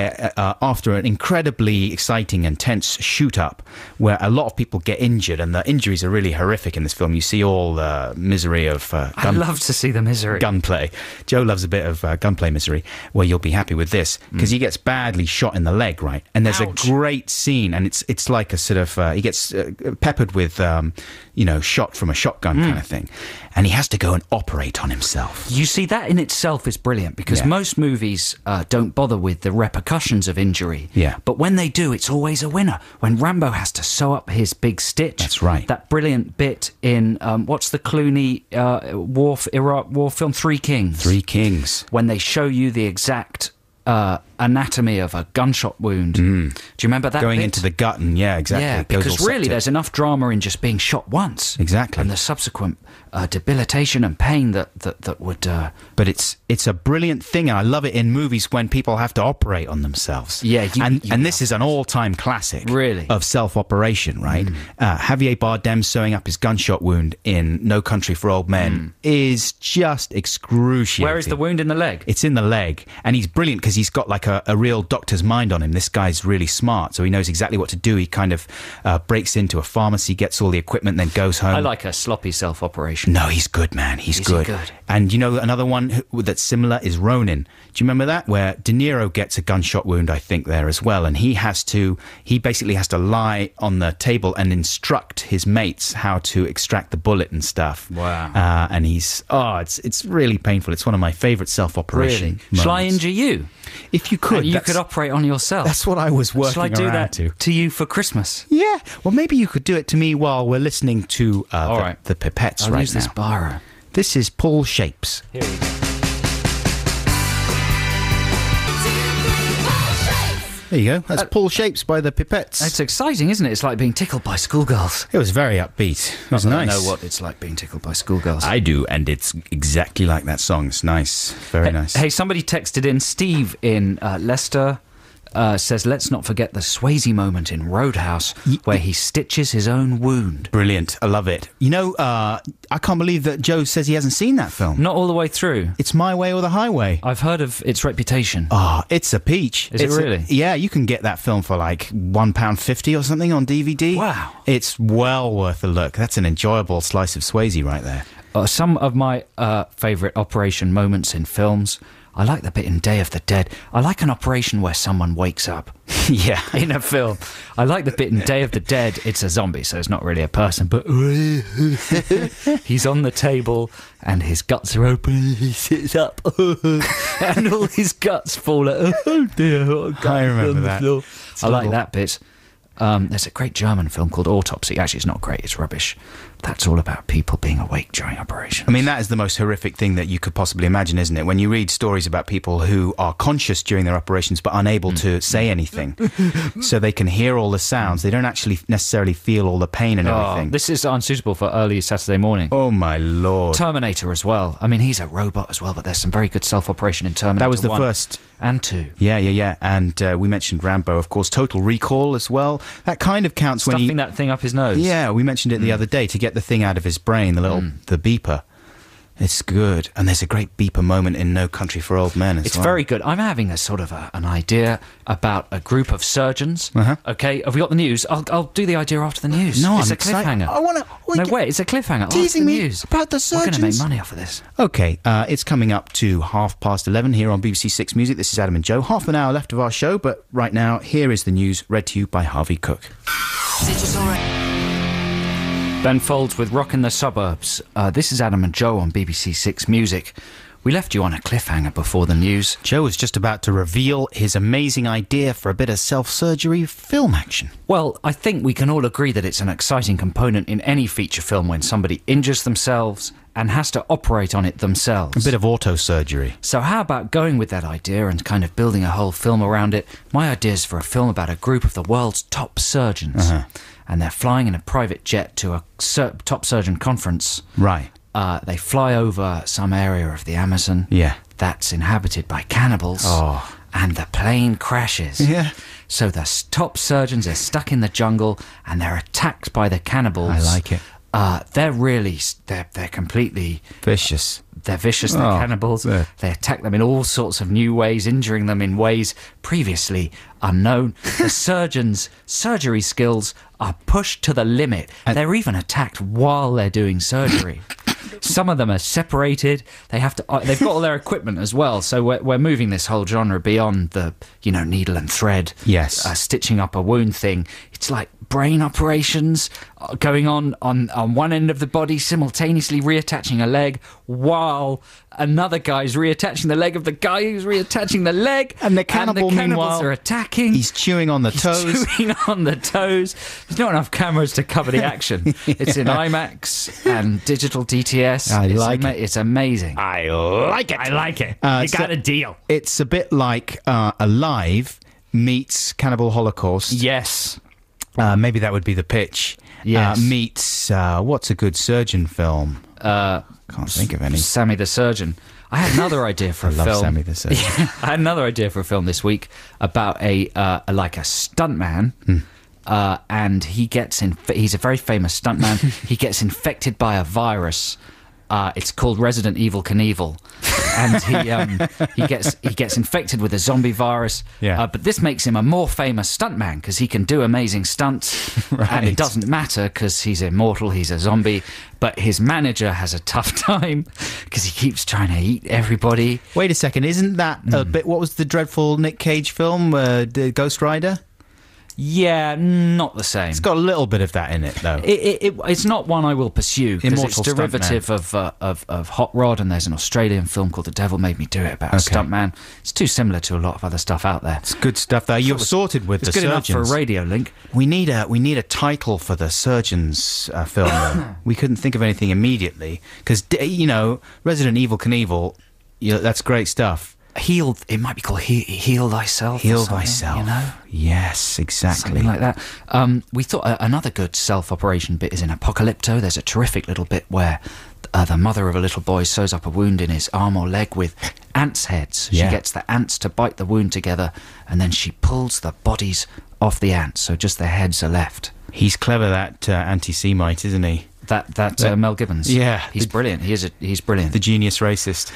where after an incredibly exciting and tense shoot-up, where a lot of people get injured, and the injuries are really horrific in this film. You see all the misery of I love to see the misery. Gunplay. Joe loves a bit of gunplay misery. Well, you'll be happy with this, because he gets badly shot in the leg, right? And there's Ouch. a great scene, and it's like a sort of he gets peppered with shot from a shotgun kind of thing, and he has to go and operate on himself. You see, that in itself is brilliant, because Yeah. most movies don't bother with the repercussions of injury. Yeah. But when they do, it's always a winner. When Rambo has to sew up his big stitch. That's right. That brilliant bit in, what's the Clooney Iraq war film? Three Kings. Three Kings. When they show you the exact anatomy of a gunshot wound. Do you remember that Going bit? into the gut, and yeah, exactly. Yeah, It goes because all really septic. there's enough drama in just being shot once. Exactly. And the subsequent debilitation and pain that would... But it's a brilliant thing, and I love it in movies when people have to operate on themselves. Yeah, and this is an all-time classic, Really? of self-operation, right? Javier Bardem sewing up his gunshot wound in No Country for Old Men is just excruciating. Where is the wound in the leg? It's in the leg, and he's brilliant because he's got like a real doctor's mind on him. This guy's really smart, so he knows exactly what to do. He kind of breaks into a pharmacy, gets all the equipment, then goes home. I like a sloppy self-operation. No, he's good, man. He's Is he good. good? And you know, another one that's similar is Ronin. Do you remember that? Where De Niro gets a gunshot wound, I think, there as well. And he basically has to lie on the table and instruct his mates how to extract the bullet and stuff. Wow. And it's really painful. It's one of my favourite self-operation Really? Shall I moments. injure you? If you could. And you that's- could operate on yourself. That's what I was working Shall I do around that to. you for Christmas? Yeah. Well, maybe you could do it to me while we're listening to All right. the Pipettes I'll right use now. this biro. This is Paul Shapes. Here we go. There you go. That's Paul Shapes by the Pipettes. It's exciting, isn't it? It's like being tickled by schoolgirls. It was very upbeat. It was I nice. know what it's like being tickled by schoolgirls. I do, and it's exactly like that song. It's nice. Very nice. Hey, somebody texted in. Steve in Leicester says, let's not forget the Swayze moment in Roadhouse where he stitches his own wound. Brilliant. I love it. You know, I can't believe that Joe says he hasn't seen that film. Not all the way through. It's My Way or the Highway. I've heard of its reputation. Oh, it's a peach. Is it It's really? Yeah, you can get that film for like £1.50 or something on DVD. Wow. It's well worth a look. That's an enjoyable slice of Swayze right there. Some of my favourite operation moments in films. I like the bit in Day of the Dead. I like an operation where someone wakes up Yeah. in a film. I like the bit in Day of the Dead. It's a zombie, so it's not really a person, but he's on the table and his guts are open. He sits up and all his guts fall out. Oh dear, I remember that. I like that bit. There's a great German film called Autopsy. Actually, it's not great. It's rubbish. That's all about people being awake during operations. I mean, that is the most horrific thing that you could possibly imagine, isn't it? When you read stories about people who are conscious during their operations but unable to say anything, so they can hear all the sounds. They don't actually necessarily feel all the pain and everything. This is unsuitable for early Saturday morning. Oh, my Lord. Terminator as well. I mean, he's a robot as well, but there's some very good self-operation in Terminator That was the 1 first. and 2. Yeah. And we mentioned Rambo, of course. Total Recall as well. That kind of counts when Stuffing he... that thing up his nose. Yeah, we mentioned it the other day, to get the thing out of his brain, the beeper. It's good. And there's a great beeper moment in No Country for Old Men as It's well. very good. I'm having a sort of an idea about a group of surgeons. Uh-huh. Okay, have we got the news? I'll do the idea after the news. No, it's I'm a excited. cliffhanger. I want to... No, wait, it's a cliffhanger. Teasing after the me news. about the We're going to make surgeons. money off of this. Okay, it's coming up to 11:30 here on BBC Six Music. This is Adam and Joe. Half an hour left of our show, but right now, here is the news read to you by Harvey Cook. Ben Folds with Rock in the Suburbs. This is Adam and Joe on BBC Six Music. We left you on a cliffhanger before the news. Joe was just about to reveal his amazing idea for a bit of self-surgery film action. Well, I think we can all agree that it's an exciting component in any feature film when somebody injures themselves and has to operate on it themselves. A bit of auto-surgery. So how about going with that idea and kind of building a whole film around it? My idea is for a film about a group of the world's top surgeons. And they're flying in a private jet to a top surgeon conference. Right. They fly over some area of the Amazon that's inhabited by cannibals. Oh. And the plane crashes. Yeah. So the top surgeons are stuck in the jungle and they're attacked by the cannibals. I like it. They're completely vicious. They're vicious, they're cannibals. yeah. They attack them in all sorts of new ways, injuring them in ways previously unknown. The surgeons' surgery skills are pushed to the limit. They're even attacked while they're doing surgery. Some of them are separated. They've got all their equipment as well. So we're moving this whole genre beyond the, needle and thread. Yes. Stitching up a wound thing. It's like brain operations going on one end of the body, simultaneously reattaching a leg while another guy's reattaching the leg of the guy who's reattaching the leg. And the cannibal, cannibals meanwhile, are attacking. He's chewing on the toes. Chewing on the toes. There's not enough cameras to cover the action. It's in IMAX and digital DTS. It's amazing. I like it. I like it. You got a deal. It's a bit like Alive meets Cannibal Holocaust. Yes. Maybe that would be the pitch. Yes. Meets, what's a good surgeon film? Can't think of any. Sammy the Surgeon. I had another idea for a love film. Sammy the Surgeon. Yeah, I had another idea for a film this week about a stuntman. And he's a very famous stuntman. He gets infected by a virus. It's called Resident Evil Knievel. And he gets infected with a zombie virus. Yeah. But this makes him a more famous stuntman because he can do amazing stunts. Right. And it doesn't matter because he's immortal, he's a zombie. But his manager has a tough time because he keeps trying to eat everybody. Wait a second, isn't that a bit... What was the dreadful Nick Cage film, the Ghost Rider? Yeah, not the same. It's got a little bit of that in it, though. It's not one I will pursue because it's Immortal derivative of Hot Rod, and there's an Australian film called The Devil Made Me Do It about a stuntman. It's too similar to a lot of other stuff out there. It's good stuff, though. You're sorted with the It's good enough Surgeons. for a radio link. We need a title for the Surgeons film, though. We couldn't think of anything immediately, because, Resident Evil Knievel, that's great stuff. It might be called Heal Thyself. Heal or something, Thyself. Yes, exactly. Something like that. We thought another good self-operation bit is in Apocalypto. There's a terrific little bit where the mother of a little boy sews up a wound in his arm or leg with ants' heads. Yeah. She gets the ants to bite the wound together, and then she pulls the bodies off the ants, so just their heads are left. He's clever, that anti-Semite, isn't he? That Mel Gibbons. Yeah. He's brilliant. He's brilliant. The genius racist.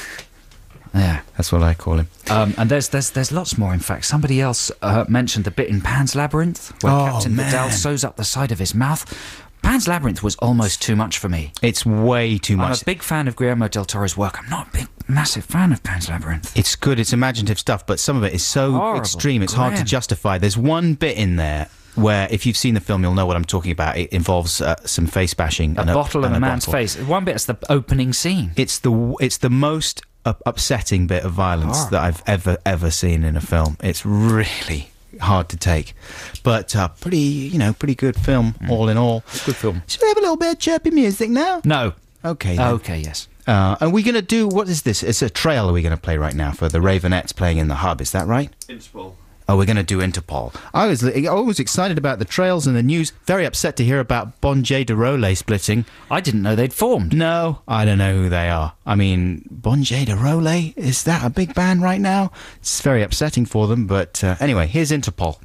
Yeah, that's what I call him. And there's lots more. In fact, somebody else mentioned the bit in Pan's Labyrinth where Captain Vidal sews up the side of his mouth. Pan's Labyrinth was almost too much for me. It's way too much. I'm a big fan of Guillermo del Toro's work. I'm not a massive fan of Pan's Labyrinth. It's good. It's imaginative stuff, but some of it is so Horrible. extreme. It's hard to justify. There's one bit in there where, if you've seen the film, you'll know what I'm talking about. It involves some face bashing. A bottle and a man's face. One bit's the opening scene. It's the most upsetting bit of violence that I've ever seen in a film. It's really hard to take, but pretty good film all in all. Good film. Should we have a little bit of chirpy music now? No. Okay. Then. Okay. Yes. Are we going to do, what is this? It's a trail we're going to play right now for the Ravenettes playing in the hub. Is that right? Interpol. Oh, we're going to do Interpol. I was excited about the trails and the news. Very upset to hear about Bon J de Rollet splitting. I didn't know they'd formed. No, I don't know who they are. I mean, Bon J de Rollet, is that a big band right now? It's very upsetting for them, but anyway, here's Interpol.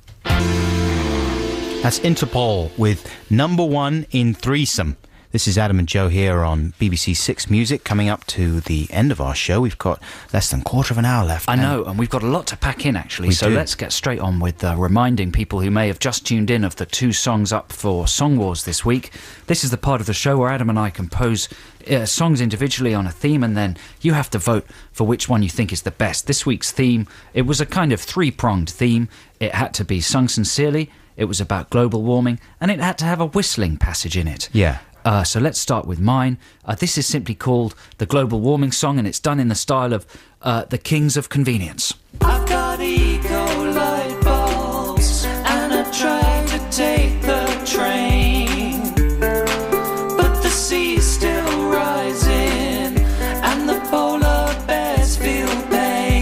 That's Interpol with Number One in Threesome. This is Adam and Joe here on BBC Six Music, coming up to the end of our show. We've got less than a quarter of an hour left. I know, and we've got a lot to pack in, actually. So do. let's get straight on with reminding people who may have just tuned in of the 2 songs up for Song Wars this week. This is the part of the show where Adam and I compose songs individually on a theme, and then you have to vote for which one you think is the best. This week's theme, it was a kind of 3-pronged theme. It had to be sung sincerely, it was about global warming, and it had to have a whistling passage in it. Yeah. So let's start with mine. This is simply called the Global Warming Song, and it's done in the style of the Kings of Convenience. I've got eco light bulbs and I tried to take the train, but the sea's still rising and the polar bears feel pain.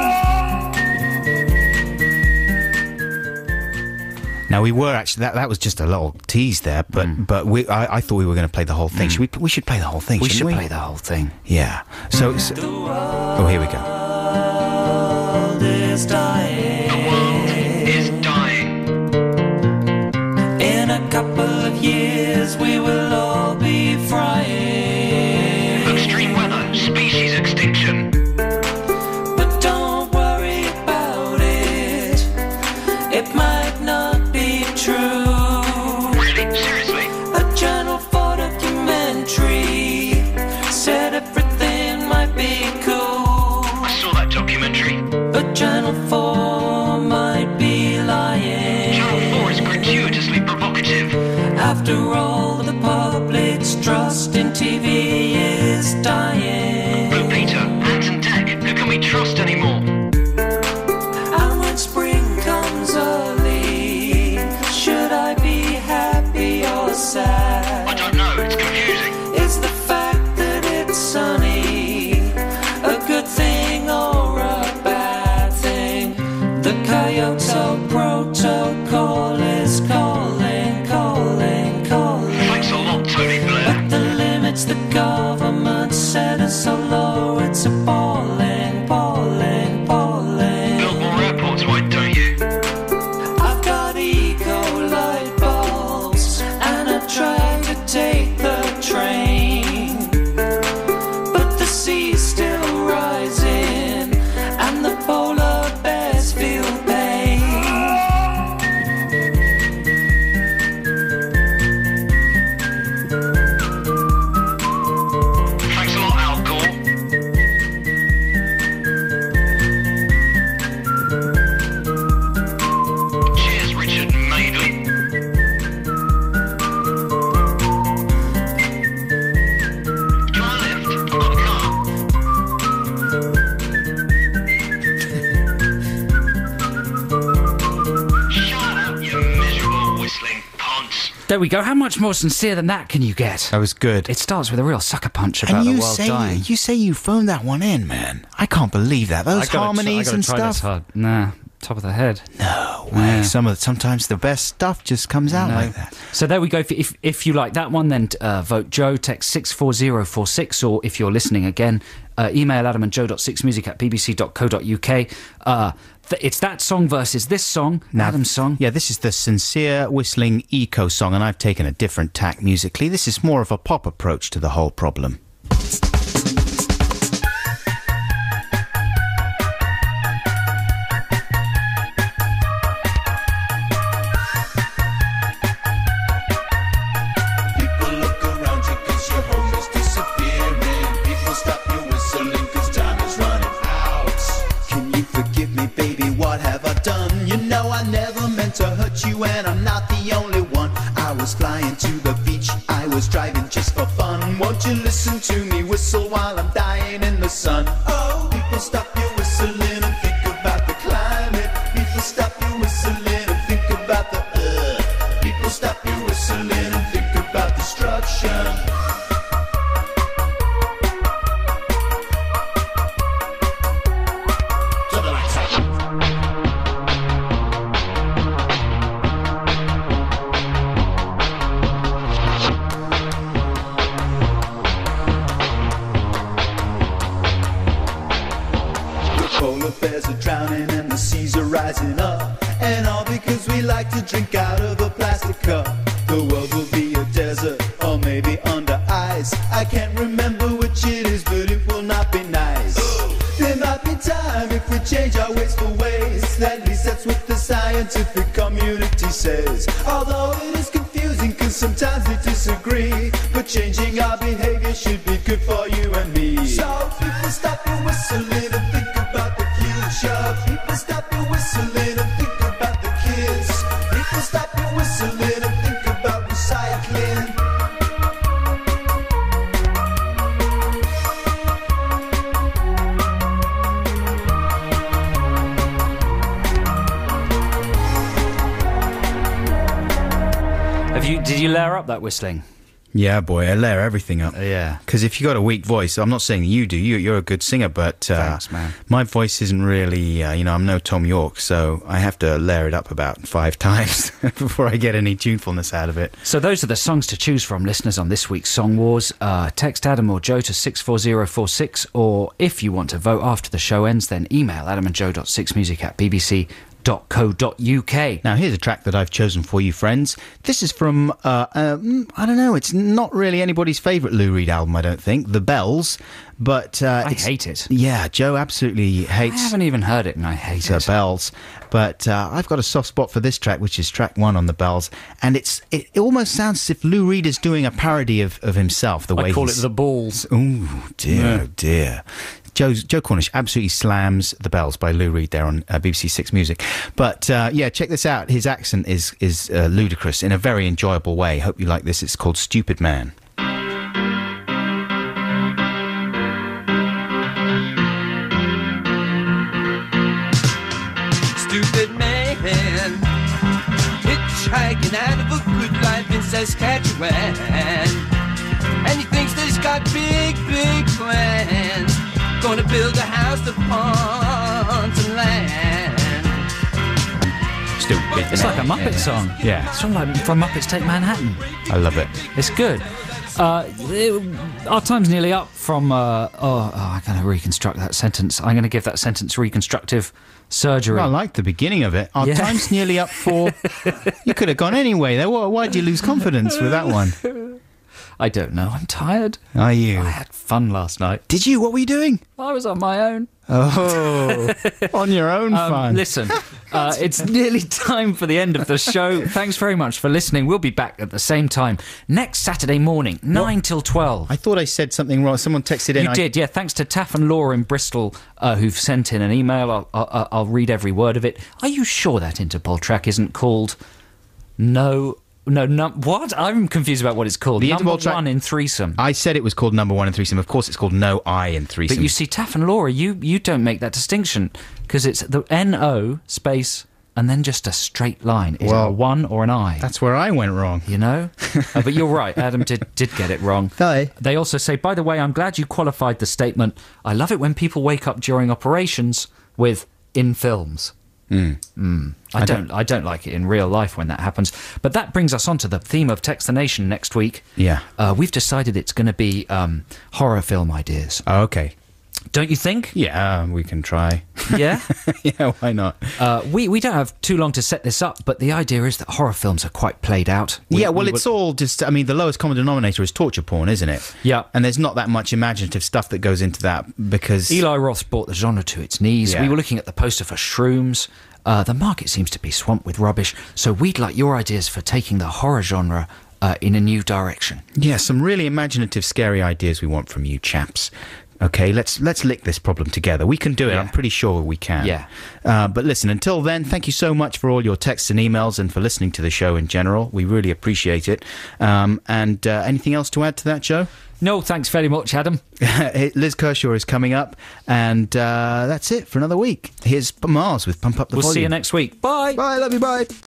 Now, we were actually, that was just a little tease there, but I thought we were going to play the whole thing. We should play the whole thing, We shouldn't should we? play the whole thing. Yeah. So oh, here we go. The world is dying. Is dying. In a couple of years we will all be frying. Extreme weather, Channel 4 might be lying. Channel 4 is gratuitously provocative. After all, the public's trust in TV is dying. Blue Peter, Anton Tech, who can we trust anymore? And when spring comes early, should I be happy or sad? I don't know, it's confusing. Is the fact that it's sunny a good thing or a bad thing? The Kyoto Protocol is calling, calling, calling. Thanks a lot, Tony Blair. But the limits the government set are so low, it's appalling, appalling, appalling. Build more airports, why don't you? I've got eco light bulbs and I try to take the train, but the sea's still rising and the polar bears feel pain. Thanks a lot, Al Gore. Cheers, Richard Madeley. Can I lift? I've got a car. Shut up, you miserable whistling ponce. There we go. How much more sincere than that can you get? That was good. It starts with a real sucker punch about and the you world say dying. you say you phoned that one in, man. I can't believe that. Those harmonies I gotta and try stuff. This hard. Nah, top of the head. No way. Yeah. Sometimes the best stuff just comes out No. like that. So there we go. If you like that one, then vote Joe, text 64046, or if you're listening again, email adamandjoe.6music@bbc.co.uk. It's that song versus this song, Adam's song. Yeah, this is the sincere whistling eco song, and I've taken a different tack musically. This is more of a pop approach to the whole problem. People look around you 'cause your home is disappearing. People stop you whistling 'cause time is running out. Can you forgive me, baby? What have I done? You know I never meant to hurt you, and I'm not the only one. I was flying to the beach, I was driving just for fun. Won't you listen to me whistle while I'm dying in the sun? Oh, people stop you whistling and think about the climate. People stop you whistling and think about the earth. People stop you whistling and think about destruction. Something like that. The polar bears are drowning and the seas are rising up, and all because we like to drink out of a plastic cup. The world will be a desert or maybe under ice. I can't remember which it is, but it will not be nice. There might be time if we change our wasteful ways. At least that's what the scientific community says. Although it is confusing 'cause sometimes they disagree, but changing our behavior should be good for you and me. So people stop your whistling and think about the future. People stop your whistling and think about the kids. People stop your whistling and think about recycling. Did you layer up that whistling? Yeah, boy, I layer everything up. Yeah. Because if you got a weak voice, I'm not saying that you do. You're a good singer, but Thanks, man. My voice isn't really, I'm no Tom York, so I have to layer it up about 5 times before I get any tunefulness out of it. So those are the songs to choose from, listeners, on this week's Song Wars. Text Adam or Joe to 64046, or if you want to vote after the show ends, then email adamandjoe.6music@bbc.co.uk. Now, here's a track that I've chosen for you, friends. This is from, I don't know, it's not really anybody's favourite Lou Reed album, I don't think, The Bells, but... I hate it. Yeah, Joe absolutely hates... I haven't even heard it and I hate The it. Bells, but I've got a soft spot for this track, which is track 1 on The Bells, and it almost sounds as if Lou Reed is doing a parody of himself, the way I call he's... it The Balls. Ooh, dear, oh dear. Joe Cornish absolutely slams The Bells by Lou Reed there on BBC Six Music. But check this out. His accent is ludicrous in a very enjoyable way. Hope you like this. It's called Stupid Man. Stupid man, hitchhiking out of a good life in Saskatchewan, and he thinks that he's got big, big plans. Gonna build a house upon some land. Stupid It's Man. like a Muppet song. Yeah. It's from Muppets Take Manhattan. I love it. It's good. Our time's nearly up from... I'm going to reconstruct that sentence. I'm going to give that sentence reconstructive surgery. Well, I like the beginning of it. Our Yeah. time's nearly up for... You could have gone anyway there. Why'd you lose confidence with that one? I don't know. I'm tired. Are you? I had fun last night. Did you? What were you doing? I was on my own. Oh, on your own fun. Listen, it's nearly time for the end of the show. Thanks very much for listening. We'll be back at the same time next Saturday morning, 9 till 12. I thought I said something wrong. Someone texted in. You did, yeah. Thanks to Taff and Laura in Bristol who've sent in an email. I'll read every word of it. Are you sure that Interpol track isn't called No, what? I'm confused about what it's called. The Number Interpol track- one in Threesome. I said it was called Number One in Threesome. Of course, it's called No I in Threesome. But you see, Taff and Laura, you don't make that distinction because it's the N-O space and then just a straight line. Is it a one or an I? That's where I went wrong. You know? But you're right. Adam did get it wrong. Hi. They also say, by the way, I'm glad you qualified the statement. I love it when people wake up during operations with in films. I don't like it in real life when that happens. But that brings us on to the theme of Text the Nation next week. Yeah. We've decided it's going to be horror film ideas. Oh, okay. Don't you think? Yeah, we can try. Yeah? Yeah, why not? We don't have too long to set this up, but the idea is that horror films are quite played out. It's all just... I mean, the lowest common denominator is torture porn, isn't it? Yeah. And there's not that much imaginative stuff that goes into that because... Eli Roth brought the genre to its knees. Yeah. We were looking at the poster for Shrooms. The market seems to be swamped with rubbish, so we'd like your ideas for taking the horror genre in a new direction. Yeah, some really imaginative, scary ideas we want from you chaps. Okay, let's lick this problem together. We can do it. Yeah. I'm pretty sure we can. Yeah. But listen, until then, thank you so much for all your texts and emails and for listening to the show in general. We really appreciate it. And anything else to add to that, Joe? No, thanks very much, Adam. Liz Kershaw is coming up, and that's it for another week. Here's Mars with Pump Up the Volume. We'll see you next week. Bye. Bye, love you, bye.